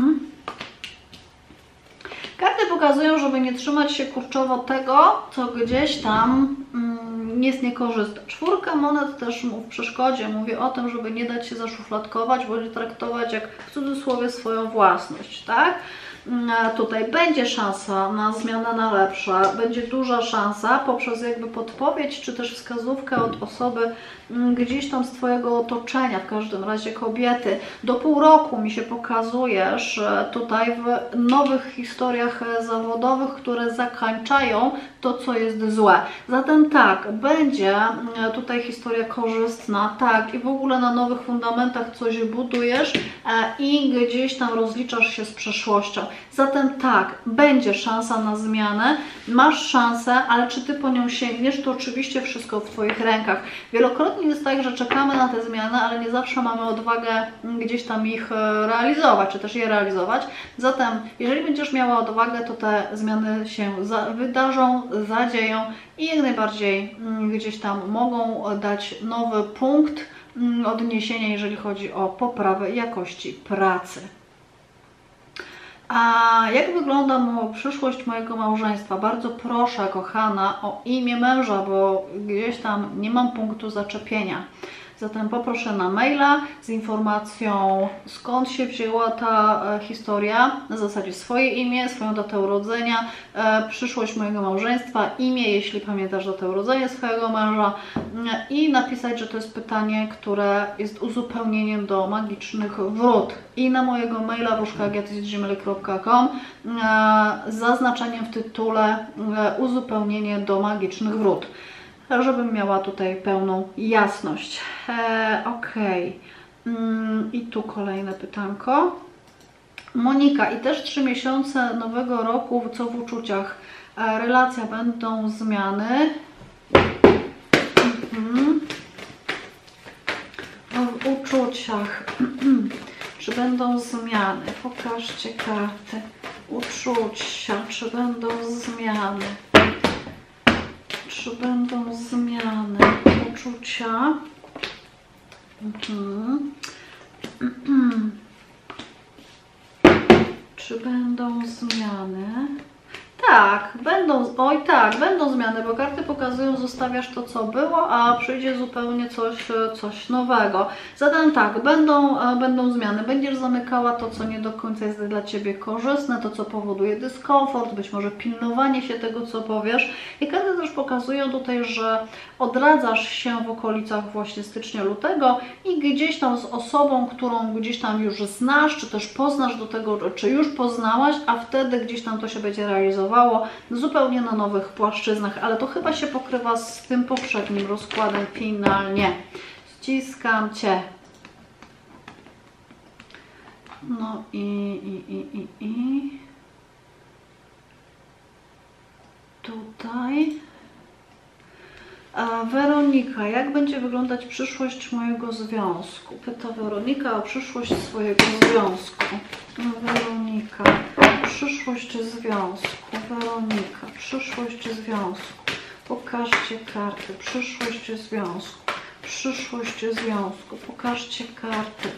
Karty pokazują, żeby nie trzymać się kurczowo tego, co gdzieś tam mm, jest niekorzystne. Czwórka monet też w przeszkodzie mówi o tym, żeby nie dać się zaszufladkować, bądź traktować jak w cudzysłowie swoją własność, tak? Tutaj będzie szansa na zmianę na lepsze, będzie duża szansa poprzez jakby podpowiedź, czy też wskazówkę od osoby gdzieś tam z Twojego otoczenia, w każdym razie kobiety. Do pół roku mi się pokazujesz tutaj w nowych historiach zawodowych, które zakańczają to, co jest złe. Zatem tak, będzie tutaj historia korzystna, tak, i w ogóle na nowych fundamentach coś budujesz i gdzieś tam rozliczasz się z przeszłością. Zatem tak, będzie szansa na zmianę, masz szansę, ale czy Ty po nią sięgniesz, to oczywiście wszystko w Twoich rękach. Wielokrotnie jest tak, że czekamy na te zmiany, ale nie zawsze mamy odwagę gdzieś tam ich realizować, czy też je realizować. Zatem, jeżeli będziesz miała odwagę, to te zmiany się wydarzą, zadzieją i jak najbardziej gdzieś tam mogą dać nowy punkt odniesienia, jeżeli chodzi o poprawę jakości pracy. A jak wygląda przyszłość mojego małżeństwa? Bardzo proszę, kochana, o imię męża, bo gdzieś tam nie mam punktu zaczepienia. Zatem poproszę na maila z informacją, skąd się wzięła ta e, historia, na zasadzie swoje imię, swoją datę urodzenia, e, przyszłość mojego małżeństwa, imię, jeśli pamiętasz datę urodzenia swojego męża e, i napisać, że to jest pytanie, które jest uzupełnieniem do magicznych wrót. I na mojego maila wróżka agiata at gmail kropka com e, z zaznaczeniem w tytule e, uzupełnienie do magicznych wrót, żebym miała tutaj pełną jasność. E, ok. Mm, I tu kolejne pytanko. Monika, i też trzy miesiące nowego roku, co w uczuciach? E, relacja, będą zmiany. Mhm. W uczuciach. Czy będą zmiany? Pokażcie karty. Uczucia, czy będą zmiany? Czy będą zmiany? Uczucia. Mhm. Czy będą zmiany? Tak, będą, oj tak, będą zmiany, bo karty pokazują, zostawiasz to, co było, a przyjdzie zupełnie coś, coś nowego. Zatem tak, będą, będą zmiany. Będziesz zamykała to, co nie do końca jest dla Ciebie korzystne, to, co powoduje dyskomfort, być może pilnowanie się tego, co powiesz. I karty też pokazują tutaj, że odradzasz się w okolicach właśnie stycznia, lutego i gdzieś tam z osobą, którą gdzieś tam już znasz, czy też poznasz do tego, czy już poznałaś, a wtedy gdzieś tam to się będzie realizowało zupełnie na nowych płaszczyznach, ale to chyba się pokrywa z tym poprzednim rozkładem finalnie. Ściskam Cię. No i, i, i, i, i. Tutaj. A Weronika, jak będzie wyglądać przyszłość mojego związku? Pyta Weronika o przyszłość swojego związku. Weronika, przyszłość związku. Weronika, przyszłość związku. Pokażcie karty. Przyszłość związku. Przyszłość związku. Pokażcie karty.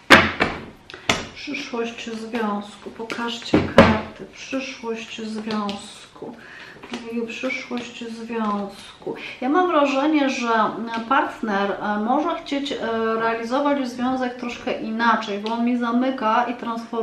Przyszłość związku. Pokażcie karty. Przyszłość związku. Przyszłość związku. Ja mam wrażenie, że partner może chcieć realizować związek troszkę inaczej, bo on mi zamyka i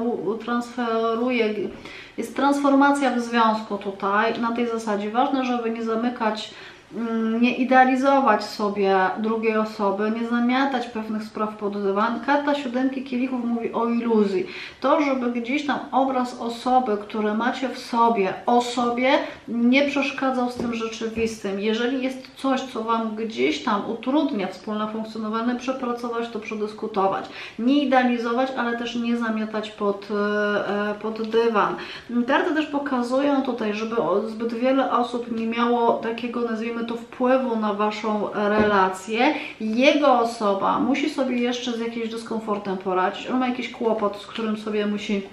transferuje, jest transformacja w związku tutaj, na tej zasadzie. Ważne, żeby nie zamykać, nie idealizować sobie drugiej osoby, nie zamiatać pewnych spraw pod dywan. Karta siódemki kielichów mówi o iluzji. To, żeby gdzieś tam obraz osoby, które macie w sobie, o sobie, nie przeszkadzał z tym rzeczywistym. Jeżeli jest coś, co Wam gdzieś tam utrudnia wspólne funkcjonowanie, przepracować to, przedyskutować. Nie idealizować, ale też nie zamiatać pod, pod dywan. Karty też pokazują tutaj, żeby zbyt wiele osób nie miało takiego, nazwijmy to, wpływu na Waszą relację. Jego osoba musi sobie jeszcze z jakimś dyskomfortem poradzić. On ma jakiś kłopot, z którym sobie musi,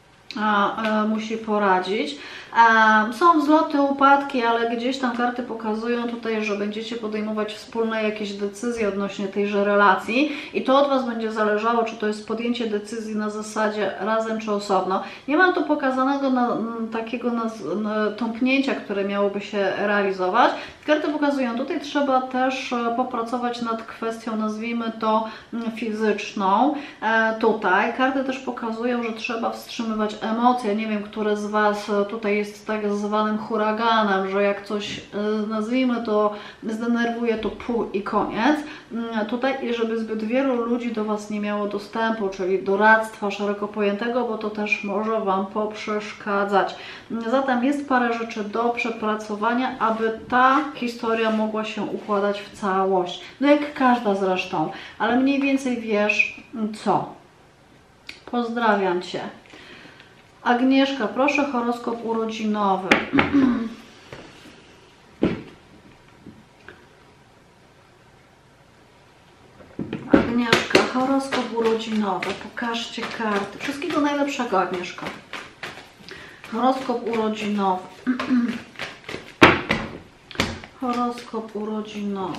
a, a, musi poradzić. A, są wzloty, upadki, ale gdzieś tam karty pokazują tutaj, że będziecie podejmować wspólne jakieś decyzje odnośnie tejże relacji i to od Was będzie zależało, czy to jest podjęcie decyzji na zasadzie razem czy osobno. Nie mam tu pokazanego na, na, takiego na, na, tąpnięcia, które miałoby się realizować. Karty pokazują, tutaj trzeba też popracować nad kwestią, nazwijmy to fizyczną. E, tutaj karty też pokazują, że trzeba wstrzymywać emocje. Nie wiem, które z Was tutaj jest tak zwanym huraganem, że jak coś, nazwijmy to, zdenerwuje, to pół i koniec. Tutaj, żeby zbyt wielu ludzi do Was nie miało dostępu, czyli doradztwa szeroko pojętego, bo to też może Wam poprzeszkadzać. Zatem jest parę rzeczy do przepracowania, aby ta historia mogła się układać w całość. No jak każda zresztą, ale mniej więcej wiesz co. Pozdrawiam Cię. Agnieszka, proszę horoskop urodzinowy. Agnieszka, horoskop urodzinowy. Pokażcie karty. Wszystkiego najlepszego, Agnieszka. Horoskop urodzinowy. Horoskop urodzinowy.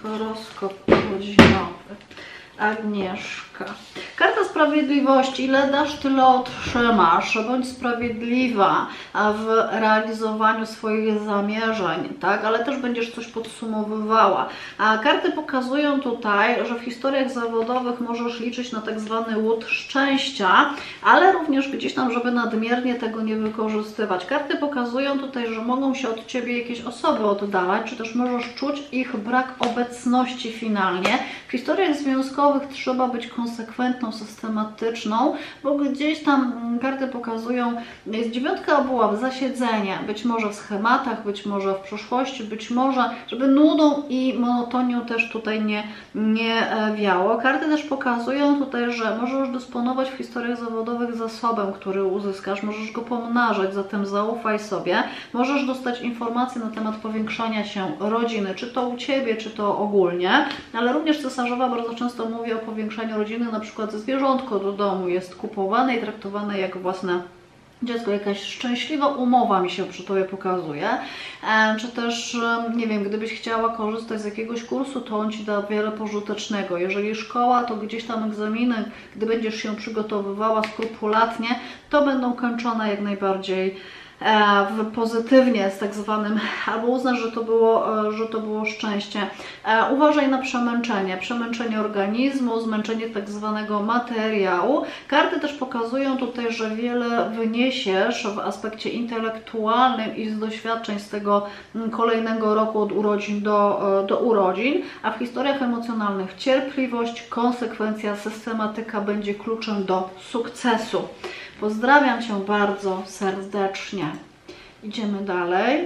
horoskop urodzinowy. Agnieszka. Karta sprawiedliwości. Ile dasz, tyle otrzymasz. Bądź sprawiedliwa w realizowaniu swoich zamierzeń, tak? Ale też będziesz coś podsumowywała. A karty pokazują tutaj, że w historiach zawodowych możesz liczyć na tak zwany łód szczęścia, ale również gdzieś tam, żeby nadmiernie tego nie wykorzystywać. Karty pokazują tutaj, że mogą się od Ciebie jakieś osoby oddalać, czy też możesz czuć ich brak obecności finalnie. W historiach związkowych trzeba być konsekwentną, systematyczną, bo gdzieś tam karty pokazują, jest dziewiątka buław, zasiedzenie, być może w schematach, być może w przeszłości, być może, żeby nudą i monotonią też tutaj nie, nie wiało. Karty też pokazują tutaj, że możesz dysponować w historiach zawodowych zasobem, który uzyskasz, możesz go pomnażać, zatem zaufaj sobie. Możesz dostać informacje na temat powiększania się rodziny, czy to u Ciebie, czy to ogólnie, ale również cesarzowa bardzo często mówi o powiększaniu rodziny, na przykład zwierzątko do domu jest kupowane i traktowane jak własne dziecko, jakaś szczęśliwa umowa mi się przy Tobie pokazuje, e, czy też, nie wiem, gdybyś chciała korzystać z jakiegoś kursu, to on Ci da wiele pożytecznego. Jeżeli szkoła, to gdzieś tam egzaminy, gdy będziesz się przygotowywała skrupulatnie, to będą kończone jak najbardziej pozytywnie z tak zwanym, albo uznasz, że to było, że to było szczęście. Uważaj na przemęczenie, przemęczenie organizmu, zmęczenie tak zwanego materiału. Karty też pokazują tutaj, że wiele wyniesiesz w aspekcie intelektualnym i z doświadczeń z tego kolejnego roku od urodzin do, do urodzin, a w historiach emocjonalnych cierpliwość, konsekwencja, systematyka będzie kluczem do sukcesu. Pozdrawiam Cię bardzo serdecznie. Idziemy dalej.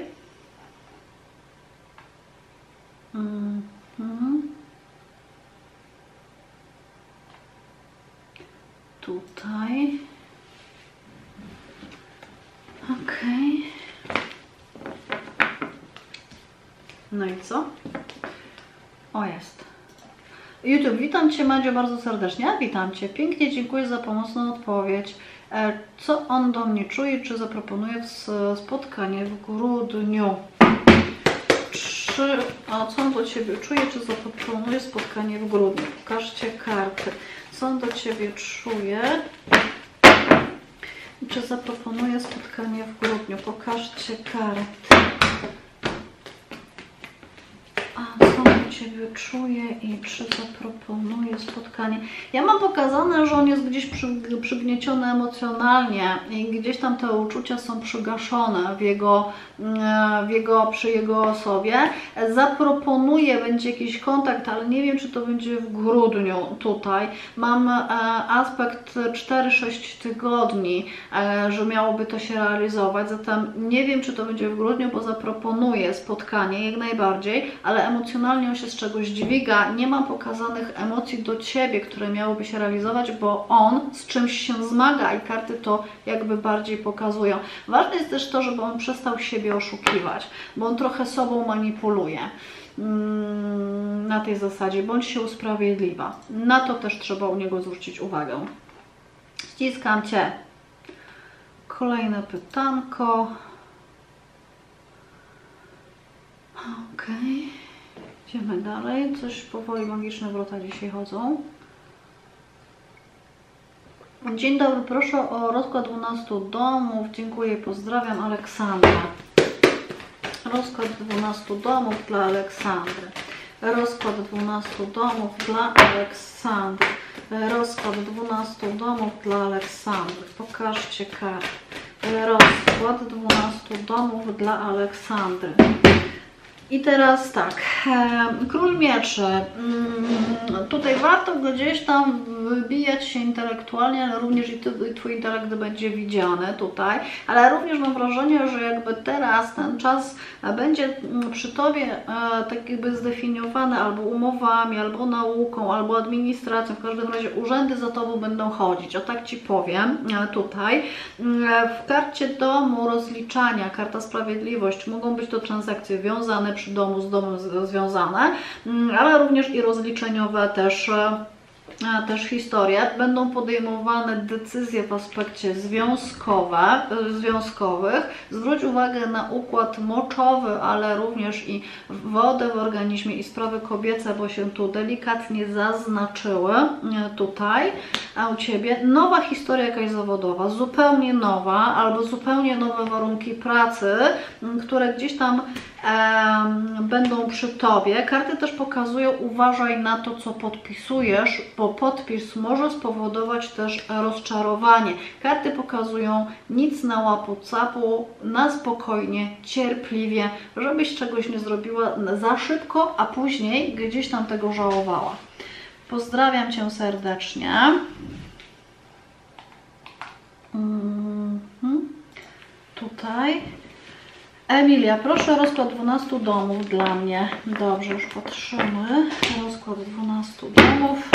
Mm -hmm. Tutaj. Ok. No i co? O, jest. YouTube, witam Cię, Madziu, bardzo serdecznie. Witam Cię, pięknie, dziękuję za pomocną odpowiedź. Co on do mnie czuje, czy zaproponuje spotkanie w grudniu? Czy, a co on do Ciebie czuje, czy zaproponuje spotkanie w grudniu? Pokażcie karty. Co on do Ciebie czuje? Czy zaproponuje spotkanie w grudniu? Pokażcie karty. A co on do Ciebie czuje i czy zaproponuje spotkanie? Ja mam pokazane, że on jest gdzieś przy, przygnieciony emocjonalnie i gdzieś tam te uczucia są przygaszone w jego, w jego, przy jego osobie. Zaproponuje, będzie jakiś kontakt, ale nie wiem, czy to będzie w grudniu tutaj. Mam aspekt cztery sześć tygodni, że miałoby to się realizować, zatem nie wiem, czy to będzie w grudniu, bo zaproponuje spotkanie jak najbardziej, ale emocjonalnie on się z czegoś dźwiga. Nie mam pokazanych emocji do Ciebie, które miałyby się realizować, bo on z czymś się zmaga i karty to jakby bardziej pokazują. Ważne jest też to, żeby on przestał siebie oszukiwać, bo on trochę sobą manipuluje. Na tej zasadzie, bądź się usprawiedliwa. Na to też trzeba u niego zwrócić uwagę. Ściskam Cię. Kolejne pytanko. Okej. Okay. Idziemy dalej. Coś powoli magiczne wrota dzisiaj chodzą. Dzień dobry, proszę o rozkład dwunastu domów. Dziękuję, pozdrawiam. Aleksandra. Rozkład dwunastu domów dla Aleksandry. Rozkład dwunastu domów dla Aleksandry. Rozkład dwunastu domów dla Aleksandry. Pokażcie kartę. Rozkład dwunastu domów dla Aleksandry. I teraz tak, Król Mieczy. Tutaj warto gdzieś tam wybijać się intelektualnie, ale również i ty, Twój intelekt będzie widziany tutaj, ale również mam wrażenie, że jakby teraz ten czas będzie przy Tobie tak jakby zdefiniowany albo umowami, albo nauką, albo administracją, w każdym razie urzędy za Tobą będą chodzić, o tak Ci powiem tutaj. W karcie domu rozliczania, karta sprawiedliwość, mogą być to transakcje wiązane przy domu, z domem związane, ale również i rozliczeniowe też też historię. Będą podejmowane decyzje w aspekcie związkowe, związkowych. Zwróć uwagę na układ moczowy, ale również i wodę w organizmie i sprawy kobiece, bo się tu delikatnie zaznaczyły tutaj. A u Ciebie nowa historia jakaś zawodowa, zupełnie nowa, albo zupełnie nowe warunki pracy, które gdzieś tam e, będą przy Tobie. Karty też pokazują, uważaj na to, co podpisujesz, bo podpis może spowodować też rozczarowanie. Karty pokazują nic na łapu capu, na spokojnie, cierpliwie, żebyś czegoś nie zrobiła za szybko, a później gdzieś tam tego żałowała. Pozdrawiam Cię serdecznie. Mm-hmm. Tutaj. Emilia, proszę rozkład dwunastu domów dla mnie. Dobrze, już patrzymy. Rozkład dwunastu domów.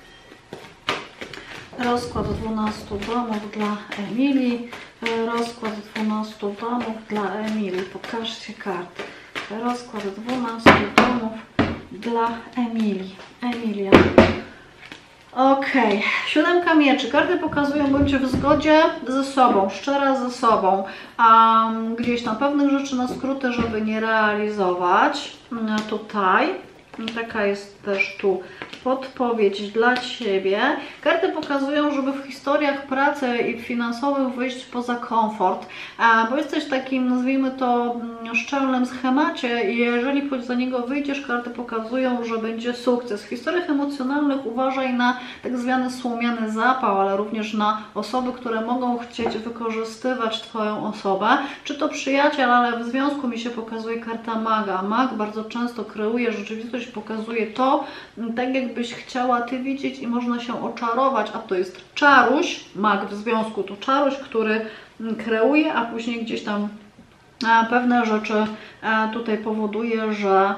Rozkład dwunastu domów dla Emilii. Rozkład dwunastu domów dla Emilii. Pokażcie karty. Rozkład dwunastu domów dla Emilii. Emilia. Ok, siódemka mieczy. Karty pokazują, bądźcie w zgodzie ze sobą, szczera ze sobą. Um, gdzieś tam pewnych rzeczy na skróty, żeby nie realizować. Tutaj. Taka jest też tu podpowiedź dla Ciebie. Karty pokazują, żeby w historiach pracy i finansowych wyjść poza komfort, bo jesteś w takim, nazwijmy to, szczelnym schemacie i jeżeli za niego wyjdziesz, karty pokazują, że będzie sukces. W historiach emocjonalnych uważaj na tak zwany słomiany zapał, ale również na osoby, które mogą chcieć wykorzystywać Twoją osobę, czy to przyjaciel, ale w związku mi się pokazuje karta maga. Mag bardzo często kreuje rzeczywistość, pokazuje to, tak jakbyś chciała Ty widzieć i można się oczarować, a to jest czaruś, mag w związku to czaruś, który kreuje, a później gdzieś tam pewne rzeczy tutaj powoduje, że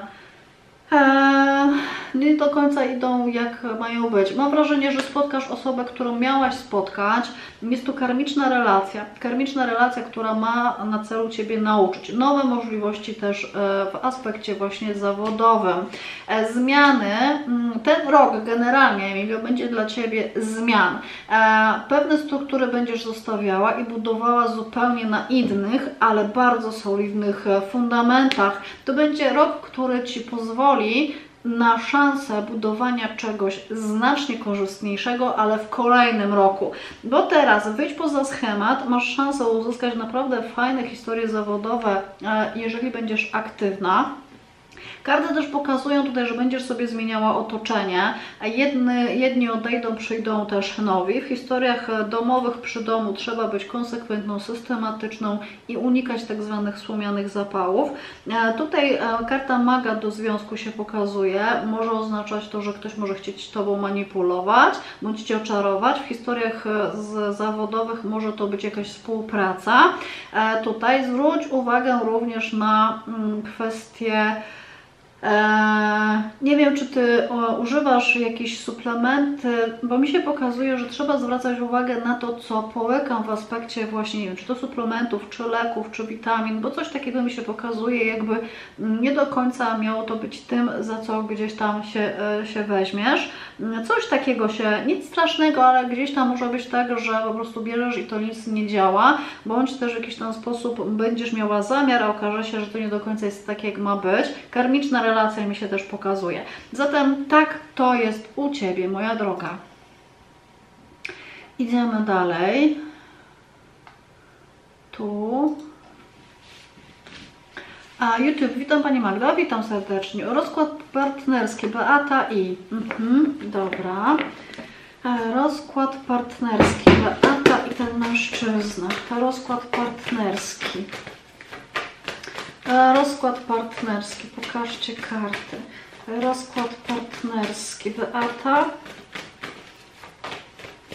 nie do końca idą jak mają być. Mam wrażenie, że spotkasz osobę, którą miałaś spotkać. Jest tu karmiczna relacja. Karmiczna relacja, która ma na celu Ciebie nauczyć. Nowe możliwości też w aspekcie właśnie zawodowym. Zmiany. Ten rok generalnie, Emilio, będzie dla Ciebie zmian. Pewne struktury będziesz zostawiała i budowała zupełnie na innych, ale bardzo solidnych fundamentach. To będzie rok, który Ci pozwoli na szansę budowania czegoś znacznie korzystniejszego, ale w kolejnym roku. Bo teraz wyjdź poza schemat, masz szansę uzyskać naprawdę fajne historie zawodowe, jeżeli będziesz aktywna. Karty też pokazują tutaj, że będziesz sobie zmieniała otoczenie. Jedny, jedni odejdą, przyjdą też nowi. W historiach domowych przy domu trzeba być konsekwentną, systematyczną i unikać tak zwanych słomianych zapałów. Tutaj karta maga do związku się pokazuje. Może oznaczać to, że ktoś może chcieć Tobą manipulować, bądź Cię oczarować. W historiach z zawodowych może to być jakaś współpraca. Tutaj zwróć uwagę również na kwestię. Eee, nie wiem, czy Ty o, używasz jakichś suplementy, bo mi się pokazuje, że trzeba zwracać uwagę na to, co połykam w aspekcie właśnie, nie wiem, czy to suplementów, czy leków, czy witamin, bo coś takiego mi się pokazuje, jakby nie do końca miało to być tym, za co gdzieś tam się, e, się weźmiesz. Coś takiego się, nic strasznego, ale gdzieś tam może być tak, że po prostu bierzesz i to nic nie działa, bądź też w jakiś tam sposób będziesz miała zamiar, a okaże się, że to nie do końca jest tak, jak ma być. Karmiczna relacja mi się też pokazuje. Zatem tak to jest u Ciebie, moja droga. Idziemy dalej. Tu. A YouTube, witam Pani Magda, witam serdecznie. Rozkład partnerski, Beata i. Mhm, dobra. Rozkład partnerski, Beata i ten mężczyzna. To rozkład partnerski. Rozkład partnerski, pokażcie karty. Rozkład partnerski, Beata.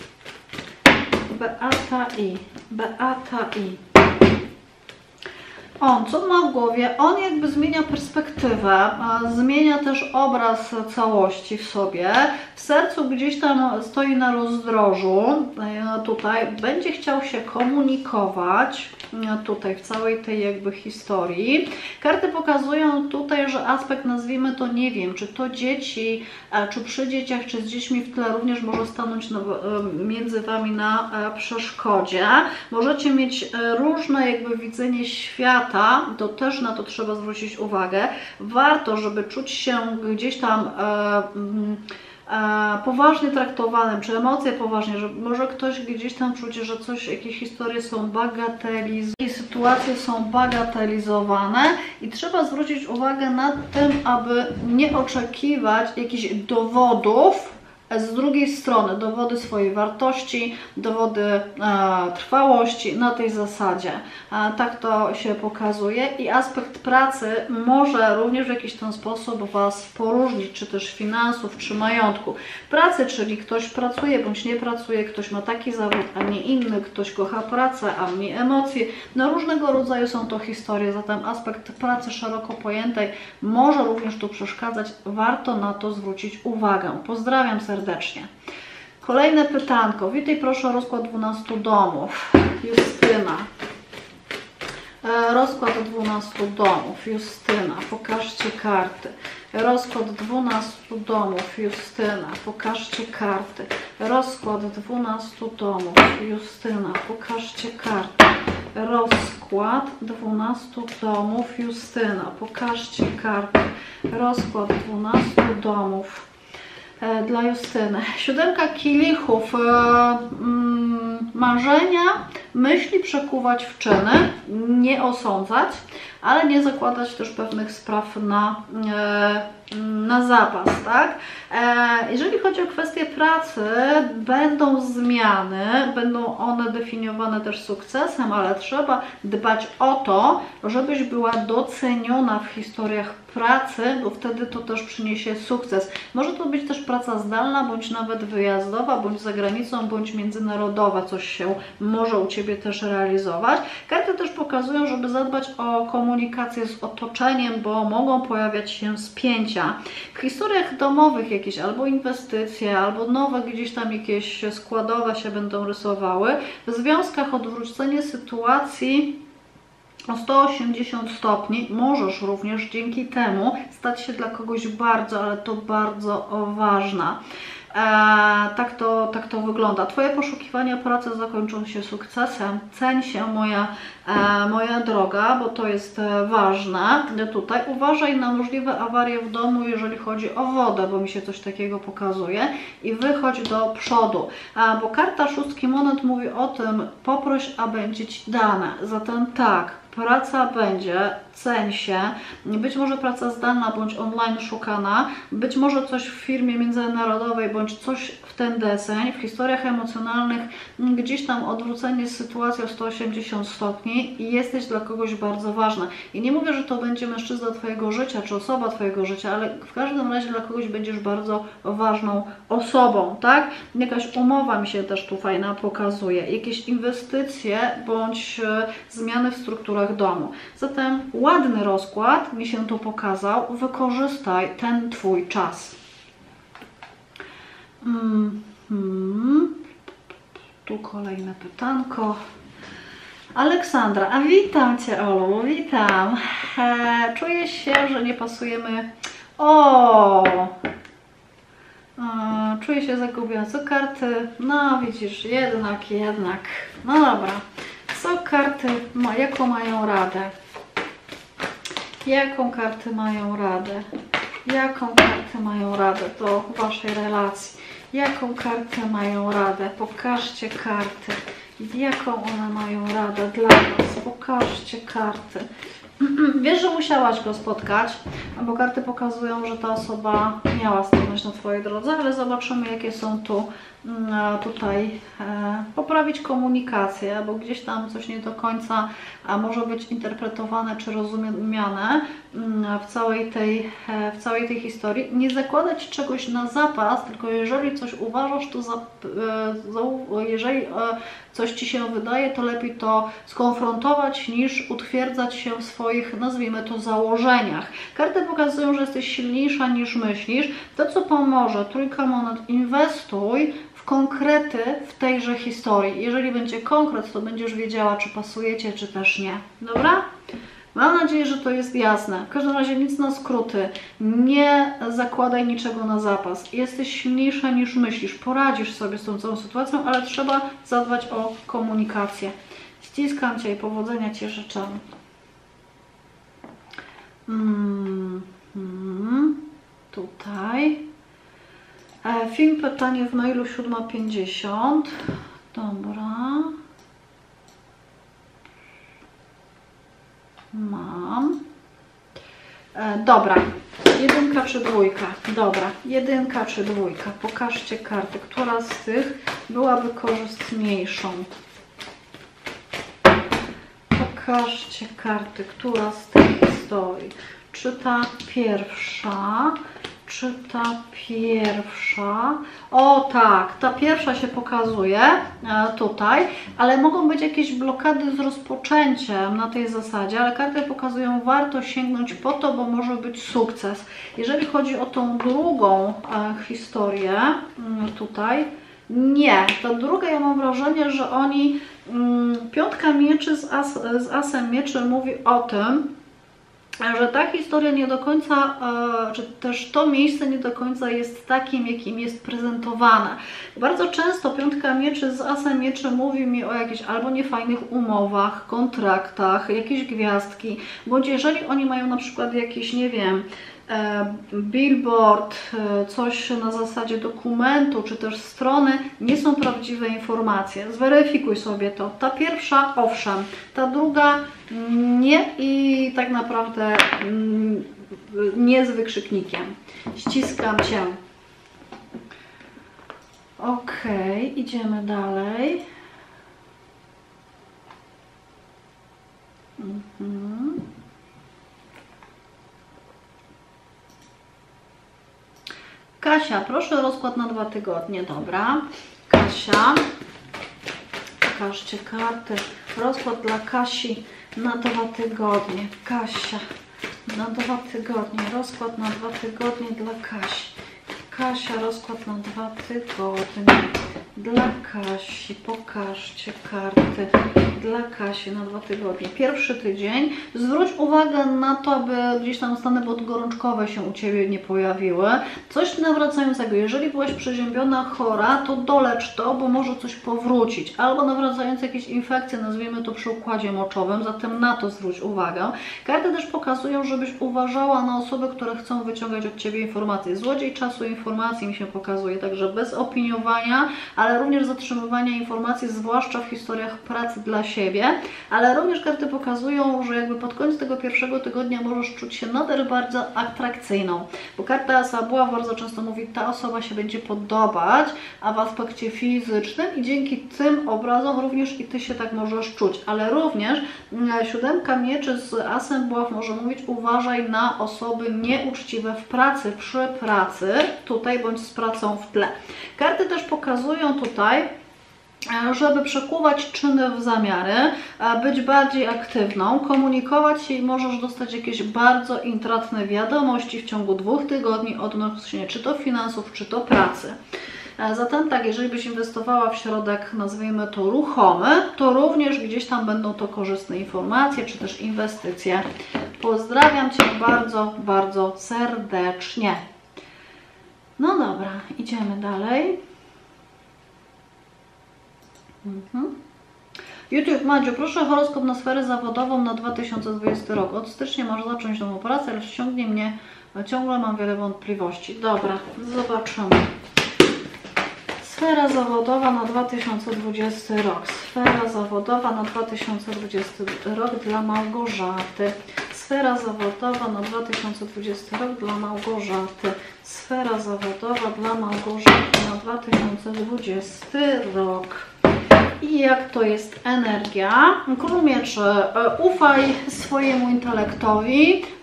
Beata i. Beata i. On, co ma w głowie? On jakby zmienia perspektywę, zmienia też obraz całości w sobie. W sercu gdzieś tam stoi na rozdrożu, tutaj będzie chciał się komunikować, tutaj w całej tej jakby historii. Karty pokazują tutaj, że aspekt, nazwijmy to, nie wiem, czy to dzieci, czy przy dzieciach, czy z dziećmi w tle również może stanąć na, między Wami na przeszkodzie. Możecie mieć różne jakby widzenie świata, to też na to trzeba zwrócić uwagę. Warto, żeby czuć się gdzieś tam e, poważnie traktowanym, czy emocje poważnie, że może ktoś gdzieś tam czuć, że coś, jakieś historie są bagatelizowane, sytuacje są bagatelizowane i trzeba zwrócić uwagę na tym, aby nie oczekiwać jakichś dowodów z drugiej strony, dowody swojej wartości, dowody e, trwałości na tej zasadzie. E, tak to się pokazuje i aspekt pracy może również w jakiś ten sposób Was poróżnić, czy też finansów, czy majątku. Pracy, czyli ktoś pracuje bądź nie pracuje, ktoś ma taki zawód, a nie inny, ktoś kocha pracę, a mniej emocje. No różnego rodzaju są to historie, zatem aspekt pracy szeroko pojętej może również tu przeszkadzać. Warto na to zwrócić uwagę. Pozdrawiam serdecznie. Serdecznie. Kolejne pytanko. Witaj, proszę o rozkład dwunastu domów. Justyna. E, rozkład dwunastu domów. Justyna. Pokażcie karty. Rozkład dwunastu domów. Justyna. Pokażcie karty. Rozkład dwunastu domów. Justyna. Pokażcie karty. Rozkład dwunastu domów. Justyna. Pokażcie karty. Rozkład dwunastu domów. Dla Justyny. Siódemka kielichów, e, mm, marzenia, myśli przekuwać w czyny, nie osądzać, ale nie zakładać też pewnych spraw na, e, na zapas, tak? E, jeżeli chodzi o kwestię pracy, będą zmiany, będą one definiowane też sukcesem, ale trzeba dbać o to, żebyś była doceniona w historiach pracy, bo wtedy to też przyniesie sukces. Może to być też praca zdalna, bądź nawet wyjazdowa, bądź za granicą, bądź międzynarodowa, coś się może u Ciebie też realizować. Karty też pokazują, żeby zadbać o komunikację z otoczeniem, bo mogą pojawiać się spięcia. W historiach domowych jakieś albo inwestycje, albo nowe gdzieś tam jakieś składowe się będą rysowały. W związkach odwrócenie sytuacji o sto osiemdziesiąt stopni, możesz również dzięki temu stać się dla kogoś bardzo, ale to bardzo ważna. Eee, tak, to, tak to wygląda. Twoje poszukiwania pracy zakończą się sukcesem. Ceń się, moja, e, moja droga, bo to jest e, ważne. Tutaj uważaj na możliwe awarie w domu, jeżeli chodzi o wodę, bo mi się coś takiego pokazuje. I wychodź do przodu, e, bo karta szóstki monet mówi o tym, poproś, a będzie Ci dane. Zatem tak, praca będzie, ceń się, być może praca zdalna bądź online szukana, być może coś w firmie międzynarodowej bądź coś w ten deseń, w historiach emocjonalnych gdzieś tam odwrócenie sytuacji o sto osiemdziesiąt stopni i jesteś dla kogoś bardzo ważna. I nie mówię, że to będzie mężczyzna Twojego życia, czy osoba Twojego życia, ale w każdym razie dla kogoś będziesz bardzo ważną osobą, tak? Jakaś umowa mi się też tu fajna pokazuje, jakieś inwestycje bądź zmiany w strukturach domu. Zatem ładny rozkład mi się tu pokazał. Wykorzystaj ten Twój czas. Mm -hmm. Tu kolejne pytanko. Aleksandra, a witam Cię, Olu, witam. E, czuję się, że nie pasujemy. O! E, czuję się zagubiona. Co karty? No widzisz, jednak, jednak. No dobra. Co karty, ma, jaką mają radę? Jaką karty mają radę? Jaką kartę mają radę do Waszej relacji? Jaką kartę mają radę? Pokażcie karty. Jaką one mają radę dla Was? Pokażcie karty. Wiesz, że musiałaś go spotkać, bo karty pokazują, że ta osoba miała stanąć na Twojej drodze, ale zobaczymy, jakie są tu tutaj e, poprawić komunikację, bo gdzieś tam coś nie do końca a może być interpretowane czy rozumiane. w całej tej, w całej tej historii. Nie zakładać czegoś na zapas, tylko jeżeli coś uważasz, to za, jeżeli coś Ci się wydaje, to lepiej to skonfrontować niż utwierdzać się w swoich, nazwijmy to, założeniach. Karty pokazują, że jesteś silniejsza niż myślisz. To, co pomoże, trójka monet, inwestuj w konkrety w tejże historii. Jeżeli będzie konkret, to będziesz wiedziała, czy pasujecie, czy też nie. Dobra? Mam nadzieję, że to jest jasne. W każdym razie nic na skróty. Nie zakładaj niczego na zapas. Jesteś silniejsza niż myślisz. Poradzisz sobie z tą całą sytuacją, ale trzeba zadbać o komunikację. Ściskam Cię i powodzenia Ci życzę. Mm, mm, tutaj. E, film, pytanie w mailu siódma pięćdziesiąt. Dobra. Mam. E, dobra. Jedynka czy dwójka? Dobra. Jedynka czy dwójka? Pokażcie karty. Która z tych byłaby korzystniejszą? Pokażcie karty. Która z tych historii? Czy ta pierwsza? Czy ta pierwsza? O tak, ta pierwsza się pokazuje e, tutaj, ale mogą być jakieś blokady z rozpoczęciem na tej zasadzie, ale karty pokazują, warto sięgnąć po to, bo może być sukces. Jeżeli chodzi o tą drugą e, historię, mm, tutaj, nie. Ta druga, ja mam wrażenie, że oni, mm, piątka mieczy z, as, z asem mieczy mówi o tym, że ta historia nie do końca, czy też to miejsce nie do końca jest takim, jakim jest prezentowane. Bardzo często piątka mieczy z asem mieczy mówi mi o jakichś albo niefajnych umowach, kontraktach, jakieś gwiazdki, bądź jeżeli oni mają na przykład jakieś, nie wiem, billboard, coś na zasadzie dokumentu, czy też strony, nie są prawdziwe informacje. Zweryfikuj sobie to. Ta pierwsza, owszem, ta druga nie i tak naprawdę nie z wykrzyknikiem. Ściskam Cię. Ok, idziemy dalej. Mhm. Kasia, proszę o rozkład na dwa tygodnie. Dobra. Kasia, pokażcie karty. Rozkład dla Kasi na dwa tygodnie. Kasia, na dwa tygodnie. Rozkład na dwa tygodnie dla Kasi. Kasia, rozkład na dwa tygodnie. Dla Kasi, pokażcie karty. Dla Kasi na dwa tygodnie. Pierwszy tydzień. Zwróć uwagę na to, aby gdzieś tam stany podgorączkowe się u Ciebie nie pojawiły. Coś nawracającego. Jeżeli byłaś przeziębiona, chora, to dolecz to, bo może coś powrócić. Albo nawracające jakieś infekcje, nazwijmy to przy układzie moczowym, zatem na to zwróć uwagę. Karty też pokazują, żebyś uważała na osoby, które chcą wyciągać od Ciebie informacje. Złodziej czasu informacji mi się pokazuje, także bez opiniowania, ale również zatrzymywania informacji, zwłaszcza w historiach pracy dla siebie, ale również karty pokazują, że jakby pod koniec tego pierwszego tygodnia możesz czuć się nader bardzo atrakcyjną, bo karta asa buław bardzo często mówi, ta osoba się będzie podobać, a w aspekcie fizycznym i dzięki tym obrazom również i Ty się tak możesz czuć, ale również siódemka mieczy z asem buław może mówić, uważaj na osoby nieuczciwe w pracy, przy pracy, tutaj bądź z pracą w tle. Karty też pokazują tutaj, żeby przekuwać czyny w zamiary, być bardziej aktywną, komunikować się i możesz dostać jakieś bardzo intratne wiadomości w ciągu dwóch tygodni odnośnie czy to finansów, czy to pracy. Zatem tak, jeżeli byś inwestowała w środek, nazwijmy to ruchomy, to również gdzieś tam będą to korzystne informacje, czy też inwestycje. Pozdrawiam Cię bardzo, bardzo serdecznie. No dobra, idziemy dalej. Mhm. YouTube, Madziu, proszę o horoskop na sferę zawodową na dwa tysiące dwudziesty rok. Od stycznia masz zacząć nową pracę, ale ściągnie mnie, ciągle mam wiele wątpliwości. Dobra, zobaczymy. Sfera zawodowa na dwa tysiące dwudziesty rok. Sfera zawodowa na dwa tysiące dwudziesty rok dla Małgorzaty. Sfera zawodowa na dwa tysiące dwudziesty rok dla Małgorzaty. Sfera zawodowa dla Małgorzaty na dwa tysiące dwudziesty rok. I jak to jest energia? Król mieczy, ufaj swojemu intelektowi,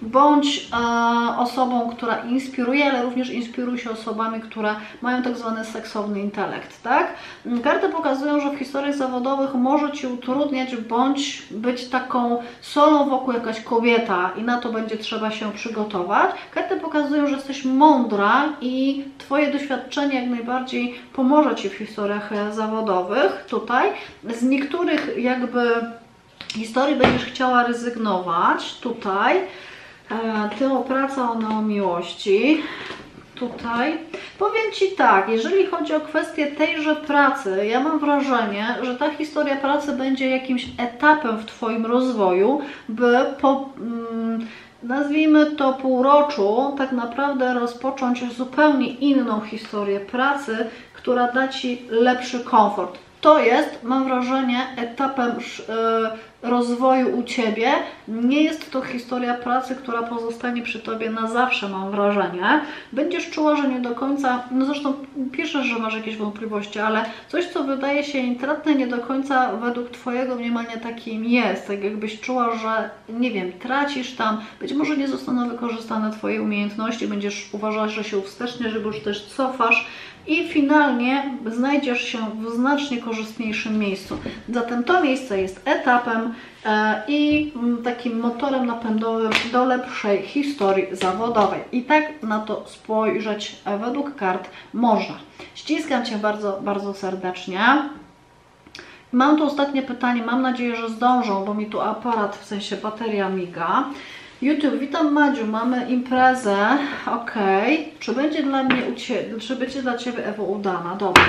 bądź e, osobą, która inspiruje, ale również inspiruj się osobami, które mają tak zwany seksowny intelekt, tak? Karty pokazują, że w historiach zawodowych może Ci utrudniać, bądź być taką solą wokół jakaś kobieta i na to będzie trzeba się przygotować. Karty pokazują, że jesteś mądra i Twoje doświadczenie jak najbardziej pomoże Ci w historiach zawodowych. Tutaj z niektórych jakby historii będziesz chciała rezygnować. Tutaj Ty o praca, ona o miłości. Tutaj powiem Ci tak, jeżeli chodzi o kwestię tejże pracy, ja mam wrażenie, że ta historia pracy będzie jakimś etapem w Twoim rozwoju, by po, mm, nazwijmy to półroczu, tak naprawdę rozpocząć zupełnie inną historię pracy, która da Ci lepszy komfort. To jest, mam wrażenie, etapem yy, rozwoju u Ciebie. Nie jest to historia pracy, która pozostanie przy Tobie na zawsze, mam wrażenie. Będziesz czuła, że nie do końca, no zresztą piszesz, że masz jakieś wątpliwości, ale coś, co wydaje się intratne, nie do końca według Twojego mniemania takim jest. Tak jakbyś czuła, że, nie wiem, tracisz tam, być może nie zostaną wykorzystane Twoje umiejętności, będziesz uważać, że się uwsteczniasz, albo że też cofasz, i finalnie znajdziesz się w znacznie korzystniejszym miejscu. Zatem to miejsce jest etapem e, i takim motorem napędowym do lepszej historii zawodowej. I tak na to spojrzeć według kart można. Ściskam Cię bardzo, bardzo serdecznie. Mam tu ostatnie pytanie, mam nadzieję, że zdążą, bo mi tu aparat, w sensie bateria miga. YouTube, witam Madziu, mamy imprezę, ok. Czy będzie dla mnie, czy będzie dla Ciebie, Ewo, udana? Dobra.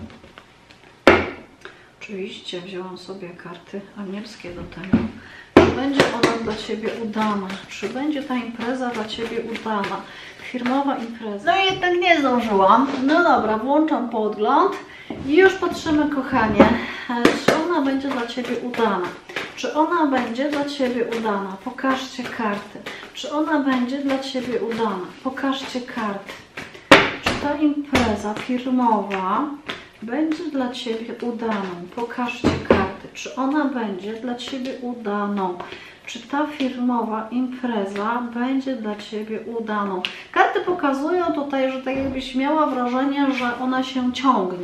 Oczywiście wzięłam sobie karty anielskie do tego. Czy będzie ona dla Ciebie udana? Czy będzie ta impreza dla Ciebie udana? Firmowa impreza. No i jednak nie zdążyłam. No dobra, włączam podgląd i już patrzymy, kochanie, czy ona będzie dla Ciebie udana. Czy ona będzie dla Ciebie udana? Pokażcie karty. Czy ona będzie dla Ciebie udana? Pokażcie karty. Czy ta impreza firmowa będzie dla Ciebie udaną? Pokażcie karty. Czy ona będzie dla Ciebie udaną? Czy ta firmowa impreza będzie dla Ciebie udaną? Karty pokazują tutaj, że tak jakbyś miała wrażenie, że ona się ciągnie.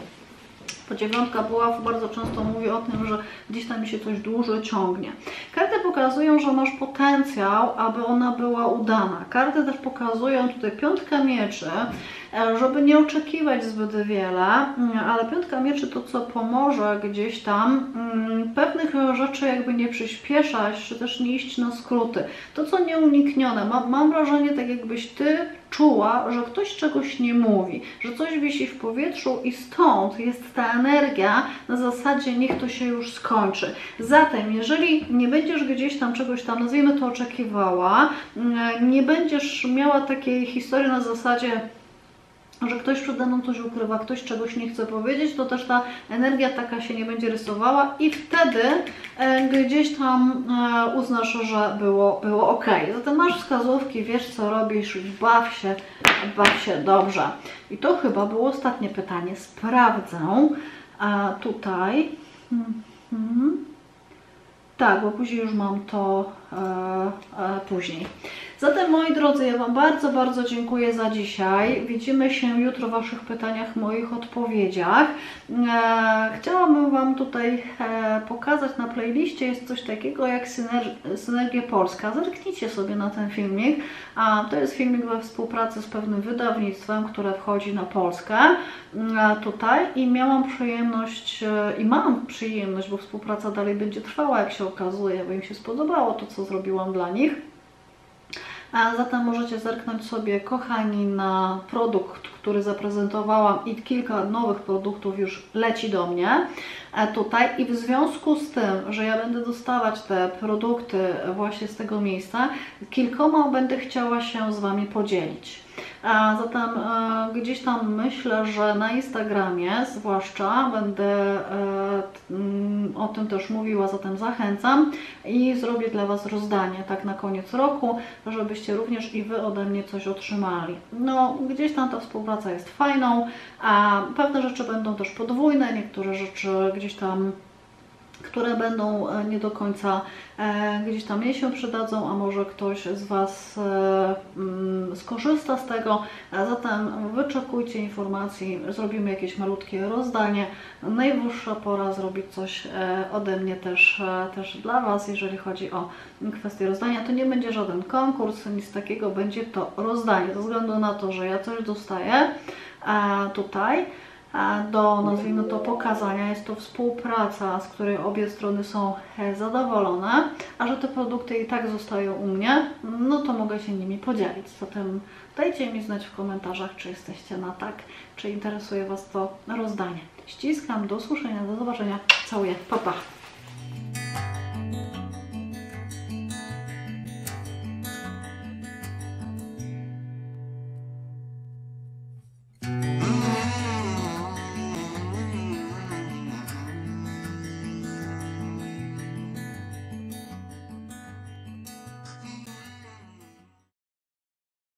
Bo dziewiątka buław bardzo często mówi o tym, że gdzieś tam mi się coś dłużej ciągnie. Karty pokazują, że masz potencjał, aby ona była udana. Karty też pokazują tutaj piątkę mieczy, żeby nie oczekiwać zbyt wiele, ale piątka mieczy to, co pomoże gdzieś tam pewnych rzeczy jakby nie przyspieszać, czy też nie iść na skróty. To, co nieuniknione. Mam, mam wrażenie, tak jakbyś Ty czuła, że ktoś czegoś nie mówi, że coś wisi w powietrzu i stąd jest ta energia na zasadzie niech to się już skończy. Zatem, jeżeli nie będziesz gdzieś tam czegoś tam, nazwijmy to, oczekiwała, nie będziesz miała takiej historii na zasadzie, że ktoś przede mną coś ukrywa, ktoś czegoś nie chce powiedzieć, to też ta energia taka się nie będzie rysowała i wtedy e, gdzieś tam e, uznasz, że było, było ok. Zatem masz wskazówki, wiesz co robisz, baw się, baw się dobrze. I to chyba było ostatnie pytanie. Sprawdzę a tutaj. Hmm. Tak, bo później już mam to e, e, później. Zatem, moi drodzy, ja Wam bardzo, bardzo dziękuję za dzisiaj. Widzimy się jutro w Waszych pytaniach, moich odpowiedziach. E, chciałabym Wam tutaj e, pokazać na playliście, jest coś takiego jak Syner Synergia Polska. Zerknijcie sobie na ten filmik. A, to jest filmik we współpracy z pewnym wydawnictwem, które wchodzi na Polskę e, tutaj i miałam przyjemność e, i mam przyjemność, bo współpraca dalej będzie trwała, jak się okazuje, bo im się spodobało to, co zrobiłam dla nich. A zatem możecie zerknąć sobie, kochani, na produkt, który zaprezentowałam i kilka nowych produktów już leci do mnie tutaj i w związku z tym, że ja będę dostawać te produkty właśnie z tego miejsca, kilkoma będę chciała się z Wami podzielić. A zatem e, gdzieś tam myślę, że na Instagramie zwłaszcza będę e, m, o tym też mówiła, zatem zachęcam i zrobię dla Was rozdanie tak na koniec roku, żebyście również i Wy ode mnie coś otrzymali. No, gdzieś tam ta współpraca jest fajną, a pewne rzeczy będą też podwójne, niektóre rzeczy gdzieś tam które będą nie do końca e, gdzieś tam jej się przydadzą, a może ktoś z Was e, mm, skorzysta z tego. A zatem wyczekujcie informacji, zrobimy jakieś malutkie rozdanie. Najwyższa pora zrobić coś e, ode mnie też, e, też dla Was, jeżeli chodzi o kwestię rozdania. To nie będzie żaden konkurs, nic takiego, będzie to rozdanie, ze względu na to, że ja coś dostaję e, tutaj do, nazwijmy to, pokazania. Jest to współpraca, z której obie strony są zadowolone, a że te produkty i tak zostają u mnie, no to mogę się nimi podzielić. Zatem dajcie mi znać w komentarzach, czy jesteście na tak, czy interesuje Was to rozdanie. Ściskam, do usłyszenia, do zobaczenia, całuję, pa pa!